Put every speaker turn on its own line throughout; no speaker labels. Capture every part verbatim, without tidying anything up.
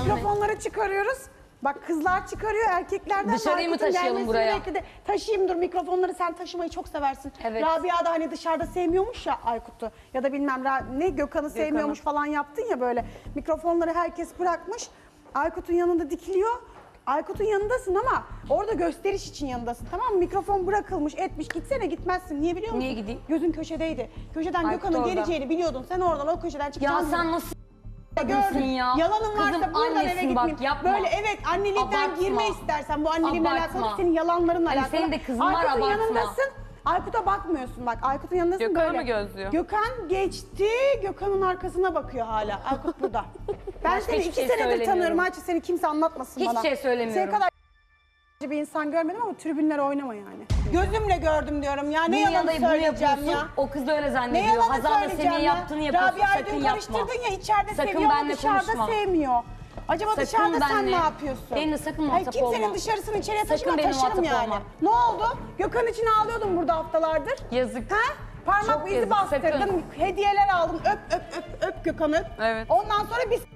mikrofonları çıkarıyoruz. Bak kızlar çıkarıyor, erkeklerden
Dışarıyı mı taşıyalım buraya?
Bekledi. Taşıyayım dur, mikrofonları sen taşımayı çok seversin.
Evet.
Rabia da hani dışarıda sevmiyormuş ya Aykut'u. Ya da bilmem ne Gökhan'ı sevmiyormuş falan yaptın ya böyle. Mikrofonları herkes bırakmış. Aykut'un yanında dikiliyor. Aykut'un yanındasın ama orada gösteriş için yanındasın, tamam mı? Mikrofon bırakılmış, etmiş. Gitsene, gitmezsin. Niye biliyor musun?
Niye gideyim?
Gözün köşedeydi. Köşeden
Aykut
Gökhan'ın
orada.
geleceğini biliyordun. Sen oradan o köşeden çıkacaksın.
Ya sen nasıl
gördün
ya?
Yalanın varsa
Kızım,
buradan eve
annesin
gitmeyeyim.
bak, yapma.
Böyle evet annelikten
Abartma.
girme istersen. Bu anneliğimle
Abartma.
alakalı, senin yalanlarınla
Hani
alakalı.
senin de kızın var,
Aykut'un
abartma.
yanındasın. Aykut'a bakmıyorsun bak. Aykut'un yanındasın
Gökhan'ı
böyle.
mı gözlüyor?
Gökhan geçti. Gökhan'ın arkasına bakıyor hala. Aykut burada. Ben
Başka
seni
hiçbir
iki
şey
senedir
söylemiyorum.
tanıyorum. Ayça seni kimse anlatmasın
Hiçbir
bana.
şey söylemiyorum.
Senin kadar bir insan görmedim ama tribünlere oynama yani. Gözümle gördüm diyorum ya. Ne
Bunun
yalan
yanında bunu
söyleyeceğim
yapıyorsun,
ya.
o kız da öyle
Ne
zannediyor.
yalanı
Hazal da
söyleyeceğim
senin
ya.
yaptığını yapıyorsun,
Rabia'yı
sakın
dün
yapma.
karıştırdın ya, içeride
Sakın
seviyor ama
benimle
dışarıda
konuşma.
sevmiyor. Acaba
Sakın
dışarıda sen
benimle-
ne yapıyorsun?
benimle sakın
Hayır,
muhatap
kimsenin
olma.
dışarısını içeriye
Sakın
taşıma,
benimle
taşırım
muhatap
yani.
olma.
Ne oldu? Gökhan için ağlıyordun burada haftalardır.
Yazık.
Ha? Parmak
Çok
izi
yazık,
bastırdın,
sakın.
hediyeler aldın. Öp öp öp öp Gökhan'ı öp.
Evet.
Ondan sonra biz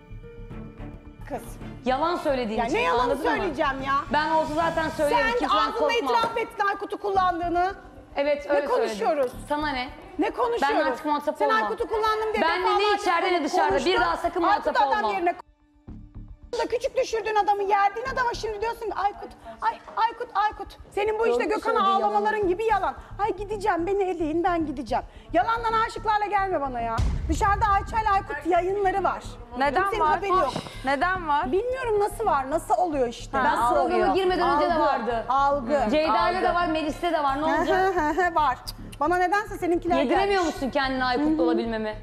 kız.
Yalan söylediğin
Ya
için,
ne yalan
anladın mı?
söyleyeceğim ya.
Ben olsa zaten söylerim,
Sen
kimseden
ağzında
korkmam.
itiraf ettin Aykut'u kullandığını.
Evet,
Ne
öyle
konuşuyoruz?
söyledim. Sana ne?
Ne konuşuyoruz?
Ben artık muhatap
Sen
olmam.
Aykut'u kullandım diye
Ben de ne
defalarca
içeride ne dışarıda,
konuştun.
bir daha sakın muhatap
Aykut adam
olma.
yerine da küçük düşürdüğün adamı, yerdiğin adama şimdi diyorsun ki Aykut, ay Aykut, Aykut. Senin bu işte
Doğru
Gökhan'a
söylediğin
ağlamaların
yalan.
gibi yalan. Ay gideceğim, beni eleyin, ben gideceğim. Yalandan aşıklarla gelme bana ya. Dışarıda Ayça ile Aykut yayınları var.
Neden
Kimsenin
var?
haberi yok.
Neden var?
Bilmiyorum nasıl var, nasıl oluyor işte.
Ben
Nasıl
programa
oluyor?
girmeden önce de vardı.
Algı.
Ceyda'yla da var, Melis'te de var. Ne olacak?
var. Bana nedense seninkiler
Yediremiyor
gelmiş.
musun kendine Aykut'la olabilmemi?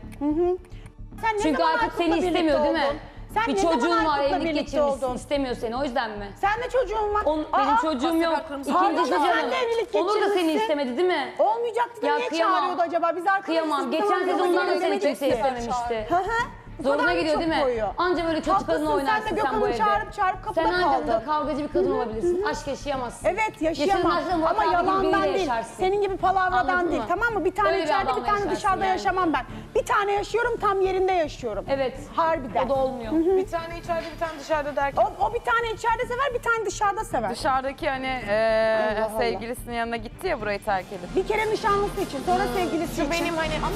Sen ne
Çünkü
zaman
Aykut
Aykut'la
seni
birlikte
istemiyor değil mi?
oldun? Sen
Bir
ne zaman
çocuğun var,
Aykut'la
evlilik
birlikte
geçirmişsin.
oldun?
İstemiyor seni, o yüzden mi?
Sen de çocuğun var.
On,
Aa,
benim çocuğum yok.
Pardon,
İkincisi
sen
canım.
de evlilik
Onur da seni
geçirmişsin.
istemedi değil mi?
Olmayacaktı da
Ya
niye
kıyamam.
çağırıyordu acaba? Biz arkadaşız.
Kıyamam.
biz
Geçen
zaman
sezondan da
zaman
seni
demeyecek
kimse
ki.
istememişti.
Hı hı. Bu
Zoruna
kadar mı
gidiyor
çok
değil mi?
koyuyor?
Anca böyle kötü
Haklısın,
kadın
sen de
oynarsın sen,
Gökhan'ı
bu evde.
çağırıp çağırıp kapıda
Sen anca burada
kaldın.
kavgacı bir kadın olabilirsin. Aşk yaşayamazsın.
Evet yaşayamam
Yaşadığın aşkla
ama
Murat abi gibi
yalandan
biriyle
değil.
yaşarsın.
Senin gibi palavradan
Anladın
değil,
mı?
tamam mı? Bir tane
Öyle bir
içeride bir
adamla
tane
yaşarsın
dışarıda
yani.
yaşamam ben. Bir tane yaşıyorum, tam yerinde yaşıyorum.
Evet.
Harbiden.
O da olmuyor.
Bir tane içeride bir tane dışarıda derken.
O, o bir tane içeride sever, bir tane dışarıda sever.
Dışarıdaki hani eee,
Allah Allah.
sevgilisinin yanına gitti ya burayı terk edip.
Bir kere nişanlısı için, sonra sevgilisi için.
Şu benim hani
Ama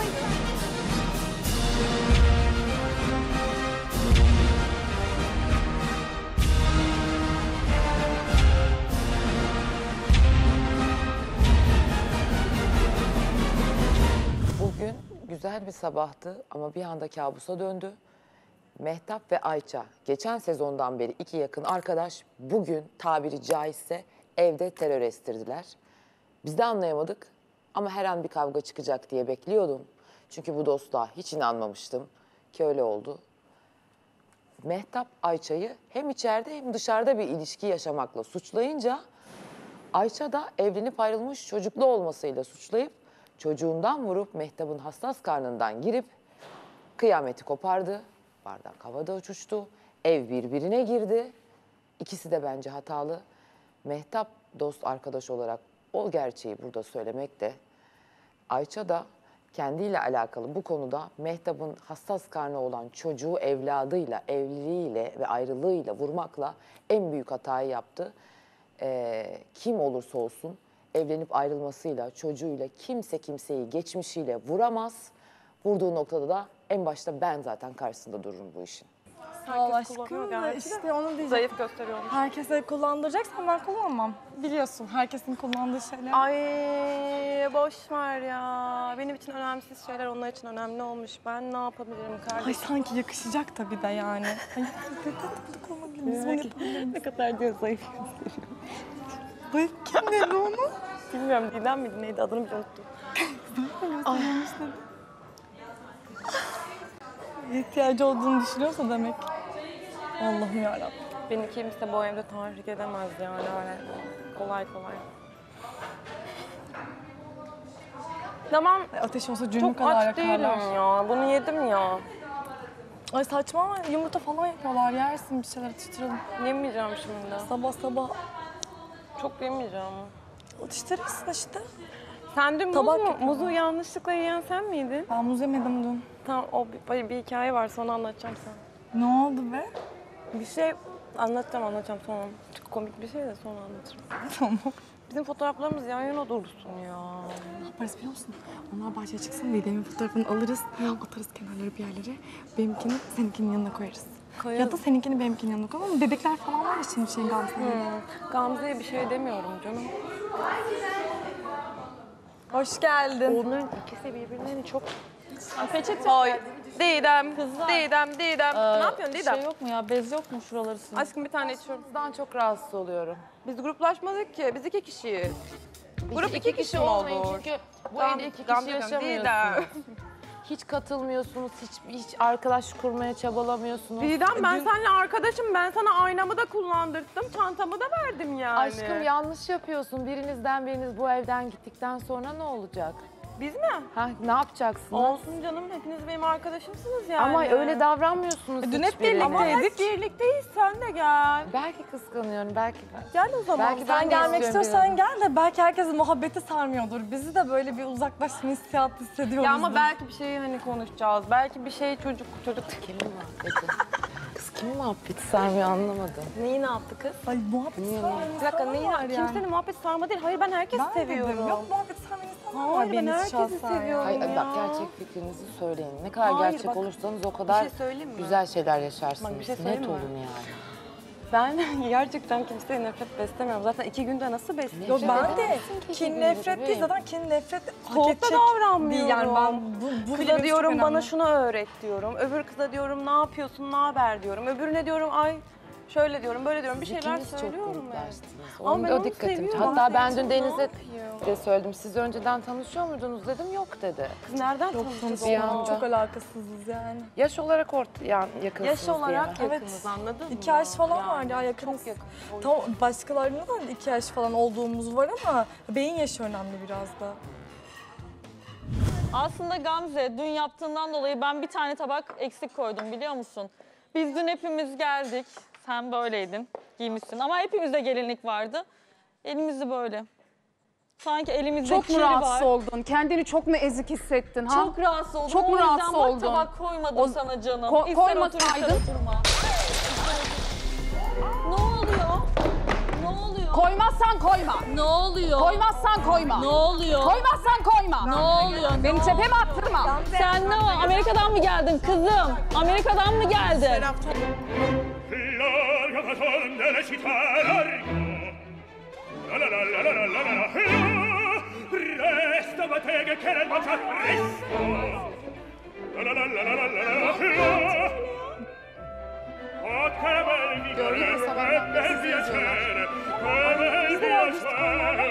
Bugün güzel bir sabahtı ama bir anda kabusa döndü. Mehtap ve Ayça geçen sezondan beri iki yakın arkadaş bugün tabiri caizse evde terör estirdiler. Biz de anlayamadık ama her an bir kavga çıkacak diye bekliyordum. Çünkü bu dostluğa hiç inanmamıştım ki öyle oldu. Mehtap Ayça'yı hem içeride hem dışarıda bir ilişki yaşamakla suçlayınca Ayça da evlenip ayrılmış çocuklu olmasıyla suçlayıp çocuğundan vurup Mehtap'ın hassas karnından girip kıyameti kopardı. Bardak havada uçuştu. Ev birbirine girdi. İkisi de bence hatalı. Mehtap dost arkadaş olarak o gerçeği burada söylemekte. Ayça da kendiyle alakalı bu konuda Mehtap'ın hassas karnı olan çocuğu evladıyla, evliliğiyle ve ayrılığıyla vurmakla en büyük hatayı yaptı. Ee, kim olursa olsun evlenip ayrılmasıyla, çocuğuyla kimse kimseyi geçmişiyle vuramaz. Vurduğu noktada da en başta ben zaten karşısında dururum bu işin.
Sağ ol aşkım da işte onu diyeceğim.
zayıf gösteriyormuş.
Herkese kullandıracaksan ben kullanmam. Biliyorsun herkesin kullandığı şeyler.
Ay boş ver ya. Benim için önemsiz şeyler onlar için önemli olmuş. Ben ne yapabilirim kardeşim?
Ay sanki yakışacak da bir de yani. Ay tatlı olabilir miyiz? Bunu yapabilir miyiz?
Ne kadar diyor zayıf gösteriyor.
Ay kim dedi onu?
Bilmiyorum Didem miydi neydi adını bile unuttum.
Göstermiş dedi. İhtiyacı olduğunu düşünüyorsa demek. Allah'ım yarabbim.
Beni kimse bu evde tahrik edemez yani öyle kolay kolay. Tamam
Ay, ateş olsa cümle
çok
kadar
aç
yakarlar.
değilim ya. Bunu yedim ya.
Ay saçma yumurta falan yapıyorlar. Yersin bir şeyler atıştıralım.
Yemeyeceğim şimdi.
Sabah sabah
Çok yemeyeceğim.
atıştırırsın işte.
Sen dün muz
Tabak
mu?
yapıyorum.
Muzu yanlışlıkla yiyen sen miydin?
Ben muz yemedim dün.
Tamam o bir, bir hikaye var sonra anlatacağım sana.
Ne oldu be?
Bir şey anlatacağım anlatacağım sonra. Çok komik bir şey de sonra anlatırım.
Tamam.
Bizim fotoğraflarımız yan yana dursun ya.
Ne yaparız biliyor musun? Onlar bahçeye çıksın, Didem'in fotoğrafını alırız, atarız kenarlara bir yerlere. Benimkini seninkinin yanına koyarız.
Koyalım.
Ya da seninkini benimkinin yanına koyalım ama bebekler falan var ya şimdi şeyin Gamze'nin.
Hmm. Gamze'ye bir şey demiyorum canım.
Hoş geldin.
Onların ikisi birbirlerini çok...
Peçete.
Ay Didem,
Kızlar.
Didem, Didem. ne yapıyorsun Didem?
Şey yok mu ya? Bez yok mu şuraları silin?
Aşkım bir tane içiyorum.
Sizden çok rahatsız oluyorum.
Biz gruplaşmadık ki. Biz iki kişiyiz. Grup
İki
iki, kişi mi
olmayın
olur?
çünkü bu
Tamam,
evde iki kişi
Gamze diyorum,
yaşamıyorsunuz. Hiç katılmıyorsunuz, hiç, hiç arkadaş kurmaya çabalamıyorsunuz.
Didem ben seninle arkadaşım. Ben sana aynamı da kullandırdım. Çantamı da verdim yani.
Aşkım yanlış yapıyorsun. Birinizden biriniz bu evden gittikten sonra ne olacak?
Biz mi?
Ha, ne yapacaksınız?
Olsun canım. Hepiniz benim arkadaşımsınız yani.
Ama öyle davranmıyorsunuz
Dün hep
hiçbirine.
Ama hep birlikteyiz. Sen de gel.
Belki kıskanıyorum, belki ben.
Gel o zaman.
Belki ben
Sen
de
gelmek
istiyorum
istiyorsan gel de belki herkesin muhabbeti sarmıyordur. Bizi de böyle bir uzaklaşma hissiyatı hissediyoruz.
Ya ama belki bir şey hani konuşacağız. Belki bir şey çocuk çocuk.
Kimin muhabbeti? Kız kimin muhabbeti sarmıyor anlamadım.
Neyi ne yaptı kız?
Ay muhabbet sarmıyor.
Bir dakika neyi
var
ne
yani.
Kimsenin muhabbet sarma değil. Hayır ben herkesi
Ben
seviyorum.
dedim, yok muhabbet sarmayan insanlar var
Hayır, ben
benim
herkesi
şahsen ya.
seviyorum.
Hayır,
ya.
bak gerçek fikrinizi söyleyin. Ne kadar
Hayır,
gerçek
bak,
olursanız o kadar
şey söyleyeyim mi?
güzel şeyler yaşarsınız.
Bak, bir şey
Net
söyleyeyim mi?
olun yani.
Ben gerçekten kimseye nefret beslemiyorum. Zaten iki günde nasıl besleyeceğim?
Yok ben de
edemezsin ki
kin
şimdi
nefret değil
bebeğim.
zaten kin nefret hak
Soğukta
edecek
davranmıyorum.
değil yani ben bu, bu
Kıza
benim
diyorum
çok
bana
önemli.
şunu öğret diyorum. Öbür kıza diyorum ne yapıyorsun, ne haber diyorum. Öbürüne diyorum ay şöyle diyorum, böyle diyorum. Bir şeyler
İkiniz çok
söylüyorum ben.
gruplaştınız.
Ama
Onun
ben
o
onu
dikkatim.
seviyorum.
Hatta
Ben
ben dün
seviyorum,
Deniz'e
ne yapayım?
de söyledim. Siz önceden tanışıyor muydunuz dedim. Yok dedi.
Kız nereden tanıştık?
Bir anda.
Çok alakasızız yani.
Yaş olarak ort yani yakınsınız
Yaş olarak
diye.
yakınız anladın mı?
İki yaş falan var ya yakınız.
Çok yakın.
Tamam başkalarına da iki yaş falan olduğumuz var ama beyin yaşı önemli biraz da.
Aslında Gamze dün yaptığından dolayı ben bir tane tabak eksik koydum biliyor musun? Biz dün hepimiz geldik. Sen böyleydin, giymişsin ama hepimizde gelinlik vardı. Elimizi böyle. Sanki elimizde
Çok mu
kiri
rahatsız
var.
oldun? Kendini çok mu ezik hissettin? Ha?
Çok rahatsız oldum.
Çok mu
O yüzden
rahatsız
bak
oldun?
tabak koymadım
O-
sana canım.
Ko-
İster otur,
koymasaydın.
ister oturma. Ne oluyor? Ne oluyor?
Koymazsan koyma.
Ne oluyor?
Koymazsan koyma.
Ne oluyor?
Koymazsan koyma.
Ne oluyor?
Beni tepeme attırma.
Sen ne o? Amerika'dan mı geldin kızım? Amerika'dan mı geldin?
L'organisation de la città largo. La la la la la la la la la. Resta battega che nel baciar resto. La la la la la la la la la. Oh, che bel vigore, che bel piacere, che bel piacere.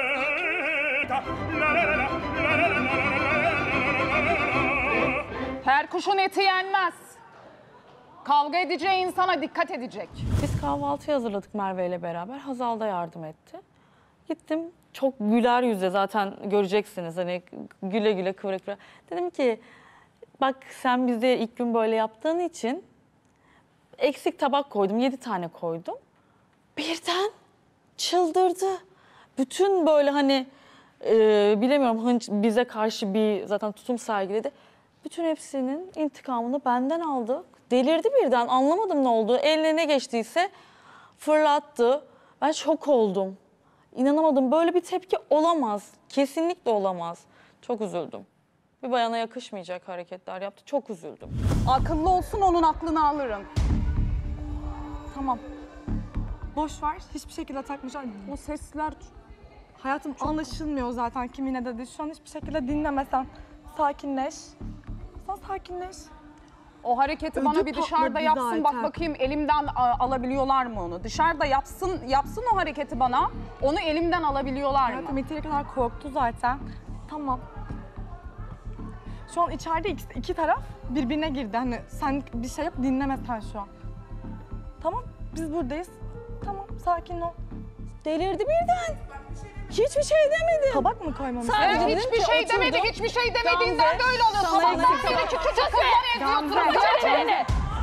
La la la la la la la la la la la.
Her kuşun eti yenmez. Kavga edeceği insana dikkat edecek.
Biz kahvaltı hazırladık Merve ile beraber. Hazal da yardım etti. Gittim çok güler yüzle zaten göreceksiniz hani güle güle kıvra kıvra. Dedim ki bak sen bize ilk gün böyle yaptığın için eksik tabak koydum. Yedi tane koydum. Birden çıldırdı. Bütün böyle hani e, bilemiyorum hınç bize karşı bir zaten tutum sergiledi. Bütün hepsinin intikamını benden aldı. Delirdi birden anlamadım ne oldu. Eline ne geçtiyse fırlattı. Ben şok oldum. İnanamadım böyle bir tepki olamaz. Kesinlikle olamaz. Çok üzüldüm. Bir bayana yakışmayacak hareketler yaptı. Çok üzüldüm.
Akıllı olsun onun aklını alırım.
Tamam. Boş ver. Hiçbir şekilde takmayacağım. O sesler hayatım anlaşılmıyor zaten kimin ne dediği. Şu an hiçbir şekilde dinlemesen sakinleş. Sen sakinleş.
O hareketi
Ödü
bana bir dışarıda
patladı
yapsın. Bak
zaten.
bakayım elimden a, alabiliyorlar mı onu? Dışarıda yapsın yapsın o hareketi bana. Onu elimden alabiliyorlar mı?
Hayatım yeteri kadar korktu zaten. Tamam. Şu an içeride iki, iki taraf birbirine girdi. Hani sen bir şey yap dinleme sen şu an. Tamam biz buradayız. Tamam sakin ol.
Delirdi birden. Hiçbir şey demedi.
Tabak mı koymamız
Sadece
Evet,
dedim
hiçbir
ki
şey
oturdum.
demedi, hiçbir şey demediğinden
Gamze,
böyle oluyor.
sana
Sabahtan
eksik
beri küçük kızlar eziyorsunuz. Geç elini.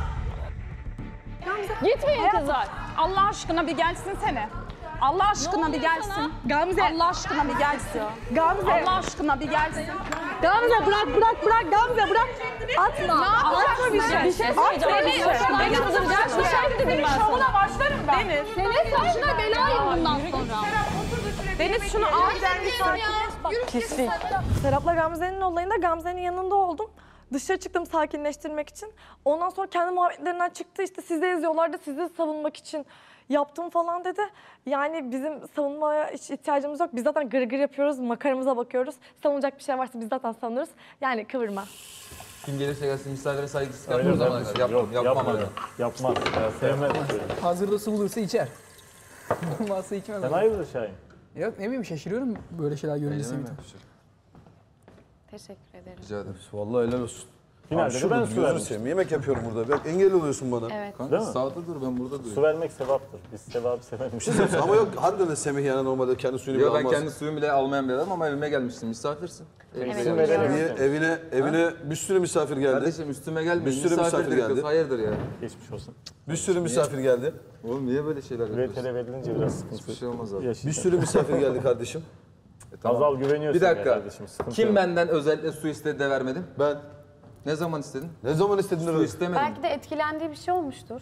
Gitmeyin kızlar.
Allah aşkına bir gelsin sene. Allah aşkına bir
oluyor
gelsin.
sana?
Gamze.
Allah aşkına bir gelsin.
Gamze.
Allah aşkına bir gelsin.
Gamze bırak bırak bırak Gamze bırak. Atma. Atma bir şey. Bir şey söyleyeceğim. Beni kızdıracak bir şey dedim ben sana. Şovuna başlarım ben. Deniz. Senin saçına belayım bundan sonra. Deniz şunu al. Pislik. Serap'la Gamze'nin olayında Gamze'nin yanında oldum. Dışarı çıktım sakinleştirmek için. Ondan sonra kendi muhabbetlerinden çıktı. İşte sizi eziyorlardı, sizi savunmak için yaptım falan dedi. Yani bizim savunmaya hiç ihtiyacımız yok. Biz zaten gır gır yapıyoruz, makaramıza bakıyoruz. Savunacak bir şey varsa biz zaten savunuruz. Yani kıvırma.
Kim gelirse gelsin misafire saygısız yapmıyoruz ama yapmam, yapmam öyle.
Yapmaz. Ya, sevmez.
Hazırda su bulursa içer. Olmazsa içmez.
Sen hayırdır Şahin?
Ya ne bileyim şaşırıyorum böyle şeyler görünce Semih.
Teşekkür ederim.
Rica ederim.
Vallahi helal olsun.
Finalde de ben su vermiştim.
Seveyim. Yemek yapıyorum burada. Bak engel oluyorsun bana.
Evet.
Kanka
Değil mi?
sağda dur ben burada duruyorum.
Su vermek sevaptır. Biz sevabı sevemeyiz.
Ama yok harbiden de Semih yani normalde kendi suyunu bile
Yok ben
almaz.
kendi suyumu bile almayan bir adamım ama evime gelmişsin misafirsin.
Evet,
Evime
verelim.
gelmişsin.
Niye? Evine, evine bir sürü misafir geldi.
Kardeşim üstüme gelme.
Bir sürü misafir
dedik,
geldi.
Hayırdır ya?
Geçmiş olsun.
Bir sürü misafir geldi.
Oğlum niye böyle şeyler yapıyorsun?
V T R verilince biraz sıkıntı.
Hiçbir şey olmaz abi.
Bir sürü misafir geldi kardeşim.
E, tamam.
Azal güveniyorsun
Bir dakika.
ya kardeşim. Sıkıntı
Kim
yok.
benden özellikle su istedi de vermedim?
Ben
Ne zaman istedin?
ne zaman istedin
Su
öyle?
istemedim.
Belki de etkilendiği bir şey olmuştur.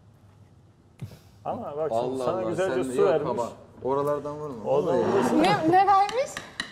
Ama bak
Allah
sana
Allah
güzelce
sen
su
yok
vermiş.
ama oralardan vurma.
O da
Ne, ne vermiş?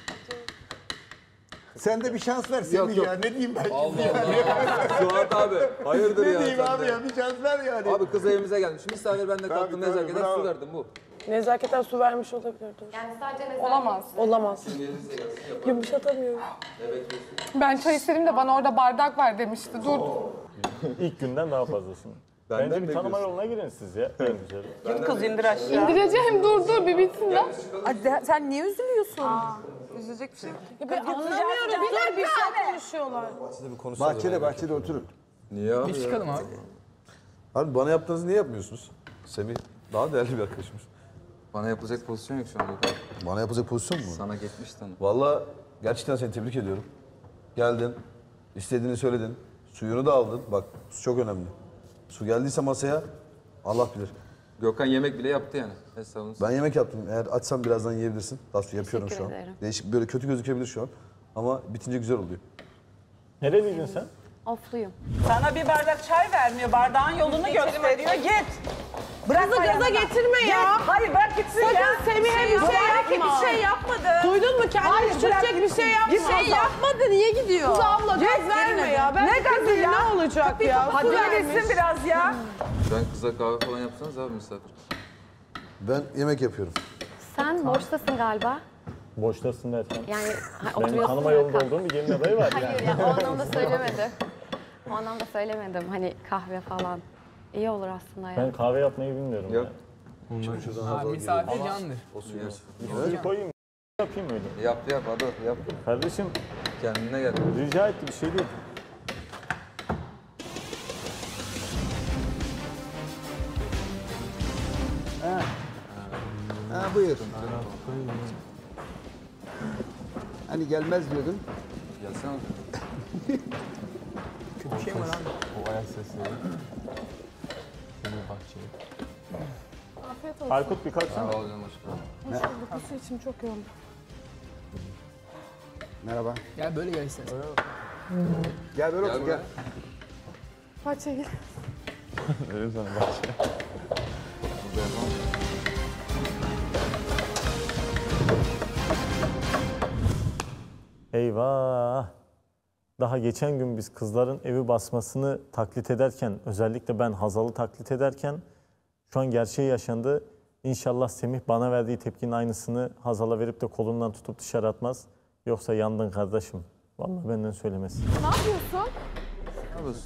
Sen de bir şans ver Semih
yok.
ya. Ne diyeyim ben?
Allah Allah. Suat abi hayırdır
Ne
ya
diyeyim
sen
abi
de.
ya? Bir şans ver yani.
Abi kız evimize gelmiş. Misafir ben de kalktım
tabii,
nezaketen
bravo.
su verdim bu.
Nezaketen su vermiş olabilirdi.
Yani sadece nezaket.
Olamaz. Olamaz. Yumuşatamıyorum. Ben çay istedim de bana orada bardak var demişti. Dur.
ilk günden daha fazlasını.
Benden
Bence bir tanıma
bekliyorsun.
yoluna girin siz ya. En güzeli.
Kız indir aşağı.
İndireceğim dur dur bir bitsin de.
Sen niye üzülüyorsun?
Üzülecek bir şey yok.
Anlamıyorum. Bir dakika.
Konuşuyorlar.
Bahçede bir konusu
Bahçede bahçede oturun.
Niye abi
Bir
ya?
çıkalım abi.
Abi bana yaptığınızı niye yapmıyorsunuz? Semih daha değerli bir arkadaşımız.
Bana yapılacak pozisyon yok şu an. Gökhan.
Bana yapacak pozisyon mu?
Sana geçmiş tanı.
Vallahi gerçekten seni tebrik ediyorum. Geldin, istediğini söyledin, suyunu da aldın. Bak su çok önemli. Su geldiyse masaya Allah bilir.
Gökhan yemek bile yaptı yani. Hesabını
Ben yemek yaptım. Eğer açsam birazdan yiyebilirsin. Daha su yapıyorum şu an.
ederim.
Değişik böyle kötü gözükebilir şu an. Ama bitince güzel oluyor.
Nereliydin sen?
Ofluyum.
Sana bir bardak çay vermiyor. Bardağın yolunu gösteriyor. Git. Bırak Kızı gaza getirme ya. Hayır bırak gitsin Sakın ya. Sakın Semih'e bir şey yapma. Bir şey yapmadı. Duydun mu kendini düşürecek bir şey yapma. Bir şey yapmadı. Niye gidiyor? Kız abla gaz verme ya. Ben ne gazı ya? Ne olacak ya? Hadi öyleysin biraz ya.
Ben kıza kahve falan yapsanız abi misafir.
Ben yemek yapıyorum.
Sen boştasın galiba.
Boştasın derken.
Yani ha,
Benim
oturuyorsun
tanıma
ya,
yolunda
kah-
olduğum bir gelin adayı var yani.
Hayır ya o anlamda söylemedi. O anlamda söylemedim. Hani kahve falan. İyi olur aslında ya.
Ben kahve yapmayı bilmiyorum.
Yok.
Ya.
Abi misafir candır.
O suyu versin.
Bir suyu koyayım. Yapayım öyle.
Yap yap hadi yap.
Kardeşim
Kendine gel.
rica etti bir şey değil.
Ha buyur. Hani gelmez diyordun.
Gelsene.
Kötü bir şey mi var abi?
O ayak sesleri.
Aykut bir kalksana.
Sağ ol canım aşkım.
Su içim çok yoğun.
Merhaba.
Gel böyle gel istersen.
Gel böyle
Gel
otur
buraya.
gel.
Bahçeye gel.
Verim sana bahçe.
Burada yapalım.
Eyvah! Daha geçen gün biz kızların evi basmasını taklit ederken, özellikle ben Hazal'ı taklit ederken şu an gerçeği yaşandı. İnşallah Semih bana verdiği tepkinin aynısını Hazal'a verip de kolundan tutup dışarı atmaz. Yoksa yandın kardeşim. Vallahi benden söylemesi.
Ne yapıyorsun?
Ne yapıyorsun?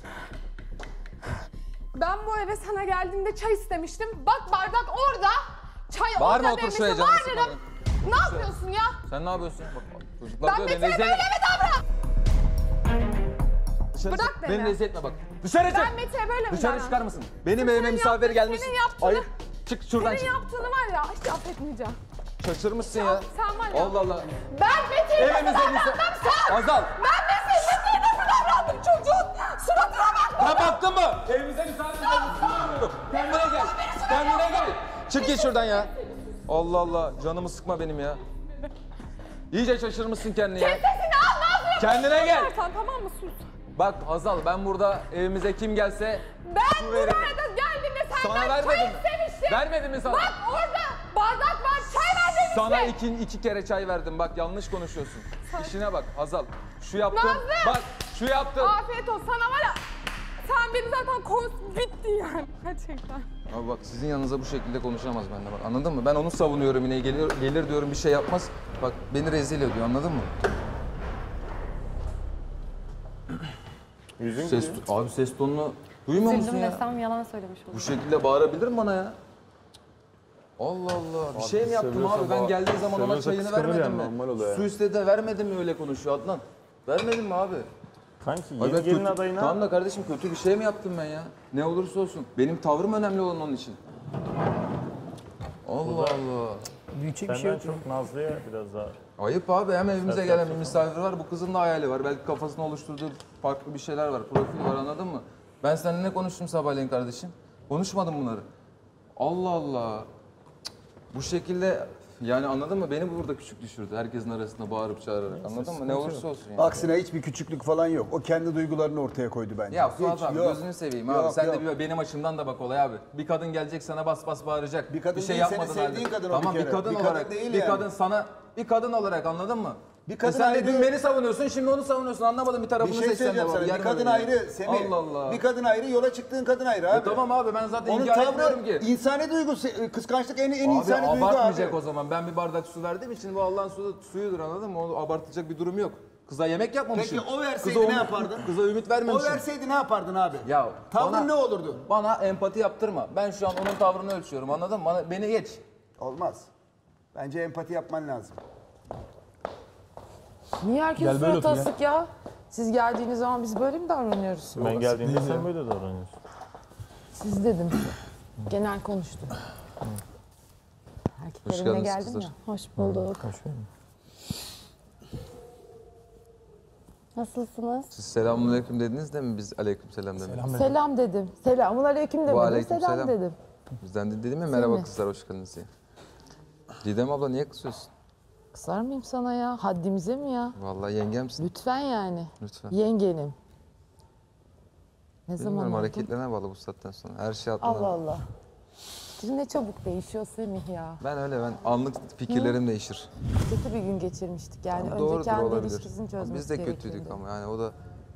Ben bu eve sana geldiğimde çay istemiştim. Bak bardak orada. Çay
Bağırma
orada
otur
demiştim.
şuraya canım
Bağırırım.
sıkma.
Ne yapıyorsun ya?
Sen ne yapıyorsun? Bak, bak, çocuklar
Ben
diyor,
Mete'ye
beni
böyle
rezil-
mi davran?
Dışarı
Bırak
çık.
beni.
Beni rezil etme bak. Dışarı çık.
Ben Mete'ye böyle mi
Dışarı
davran?
çıkar mısın? Benim evime misafir gelmiş.
senin yaptığını-
Hayır. Çık şuradan
Senin
çık.
yaptığını var ya hiç affetmeyeceğim.
Şaşırmışsın ya.
Sen var ya.
Allah Allah.
Ben Mete'ye nasıl
Evimize
davrandım
misafir.
sen?
Azal.
Ben Mete'ye Mete'ye nasıl davrandım çocuğun? Suratına bak.
Sen baktın mı? Evimize misafir gelmiş. Kendine gel. Kendine gel. Çık git şuradan ya. Allah Allah. Canımı sıkma benim ya. İyice şaşırmışsın kendini ya.
Kes sesini al ne yapıyorsun?
Kendine gel.
Sen tamam mı sus?
Bak Hazal ben burada evimize kim gelse
Ben
su
buraya
veririm.
da geldiğimde
Sana
senden
vermedim
çay
mi?
istemiştim.
Vermedim mi sana?
Bak orada bardak var çay ver demiştim.
Sana iki, iki kere çay verdim. Bak yanlış konuşuyorsun. İşine bak Hazal. Şu yaptın.
Nazlı!
Bak şu yaptın.
Afiyet olsun sana var ya. Sen beni zaten kons bitti yani. Gerçekten.
Abi bak sizin yanınıza bu şekilde konuşamaz bende bak anladın mı? Ben onu savunuyorum yine gelir, gelir diyorum bir şey yapmaz. Bak beni rezil ediyor anladın mı?
Yüzün
Ses, abi ses tonunu duymuyor musun
Üzüldüm
ya?
desem yalan söylemiş olurum.
Bu şekilde bağırabilir mi bana ya? Allah Allah. Bir şey mi yaptım abi? Ben geldiği zaman ona çayını vermedim mi? Su istedi de vermedim mi öyle konuşuyor Adnan? Vermedim mi abi?
Kanki
Ay
yeni
ben
gelin
kötü-
adayına...
Tamam da kardeşim kötü bir şey mi yaptım ben ya? Ne olursa olsun. Benim tavrım önemli olan onun için. Allah Allah.
Büyütecek bir şey
Senden
yok.
çok Nazlı'ya biraz daha...
Ayıp abi hem evimize gelen bir misafir var. Bu kızın da hayali var. Belki kafasında oluşturduğu farklı bir şeyler var. Profil var anladın mı? Ben seninle ne konuştum sabahleyin kardeşim? Konuşmadım bunları. Allah Allah. Cık, bu şekilde yani anladın mı? Beni burada küçük düşürdü. Herkesin arasında bağırıp çağırarak. Anladın mı? Ne olursa olsun yani.
Aksine hiçbir küçüklük falan yok. O kendi duygularını ortaya koydu bence.
Ya Fuat
Hiç,
abi
yok.
gözünü seveyim
Yok,
abi. Sen
yok.
de bir, benim açımdan da bak olay abi. Bir kadın gelecek sana bas bas bağıracak.
Bir kadın
şey
değil,
yapmadın
senin sevdiğin
halde.
kadın o bir
Tamam bir
kere.
kadın
Bir kadın
olarak.
değil
bir
yani.
kadın sana bir kadın olarak anladın mı?
Bir kadın
e sen de
ayrı-
dün beni savunuyorsun şimdi onu savunuyorsun anlamadım bir
Bir
tarafını
şey
seç sen de
söyleyeceğim
baba.
sana. Bir
Yerme
kadın
beni.
ayrı Semih.
Allah Allah.
Bir kadın ayrı, yola çıktığın kadın ayrı abi.
E tamam abi ben zaten
Onun
inkar
tavrı
etmiyorum ki.
insani duygu, kıskançlık en, en
Abi
insani duygu
abartmayacak
abi.
o zaman. Ben bir bardak su verdiğim için bu Allah'ın su, suyudur anladın mı? O abartacak bir durum yok. Kıza yemek yapmamışım.
Peki o verseydi
Kıza
ne
ümit-
yapardın?
Kıza ümit
O
vermemişim.
verseydi ne yapardın abi?
Ya
Tavrın
bana-
ne olurdu?
Bana empati yaptırma. Ben şu an onun tavrını ölçüyorum anladın mı? Bana, beni geç.
Olmaz. Bence empati yapman lazım.
Niye herkes
Gel böyle
surat
otur ya.
asık ya? Siz geldiğiniz zaman biz böyle mi davranıyoruz?
Ben geldiğimde sen böyle davranıyorsun.
Siz dedim. Genel konuştum. Erkekler
Hoş
evine
geldiniz
geldim
kızlar.
ya. Hoş bulduk.
Nasılsınız?
Siz selamünaleyküm dediniz de mi biz aleykümselam dedik?
Selam.
Selam dedim. Selamun aleyküm demedim.
aleyküm
Selam,
selam.
dedim.
Bizden de dedim mi merhaba
Seni.
kızlar hoş geldiniz diye. Didem abla niye kızıyorsun?
Kısar mıyım sana ya? Haddimize mi ya?
Vallahi yengemsin.
Lütfen yani.
Lütfen.
Yengenim. Ne zaman
Bilmiyorum
oldu?
hareketlerine bağlı bu saatten sonra. Her şey aklına.
Allah Allah. Fikrin ne çabuk değişiyor Semih ya.
Ben öyle ben anlık fikirlerim değişir.
Kötü bir gün geçirmiştik yani. Önce
Doğrudur
kendi
olabilir.
ilişkisini çözmesi
Biz de
gerekiyordu.
kötüydük ama yani o da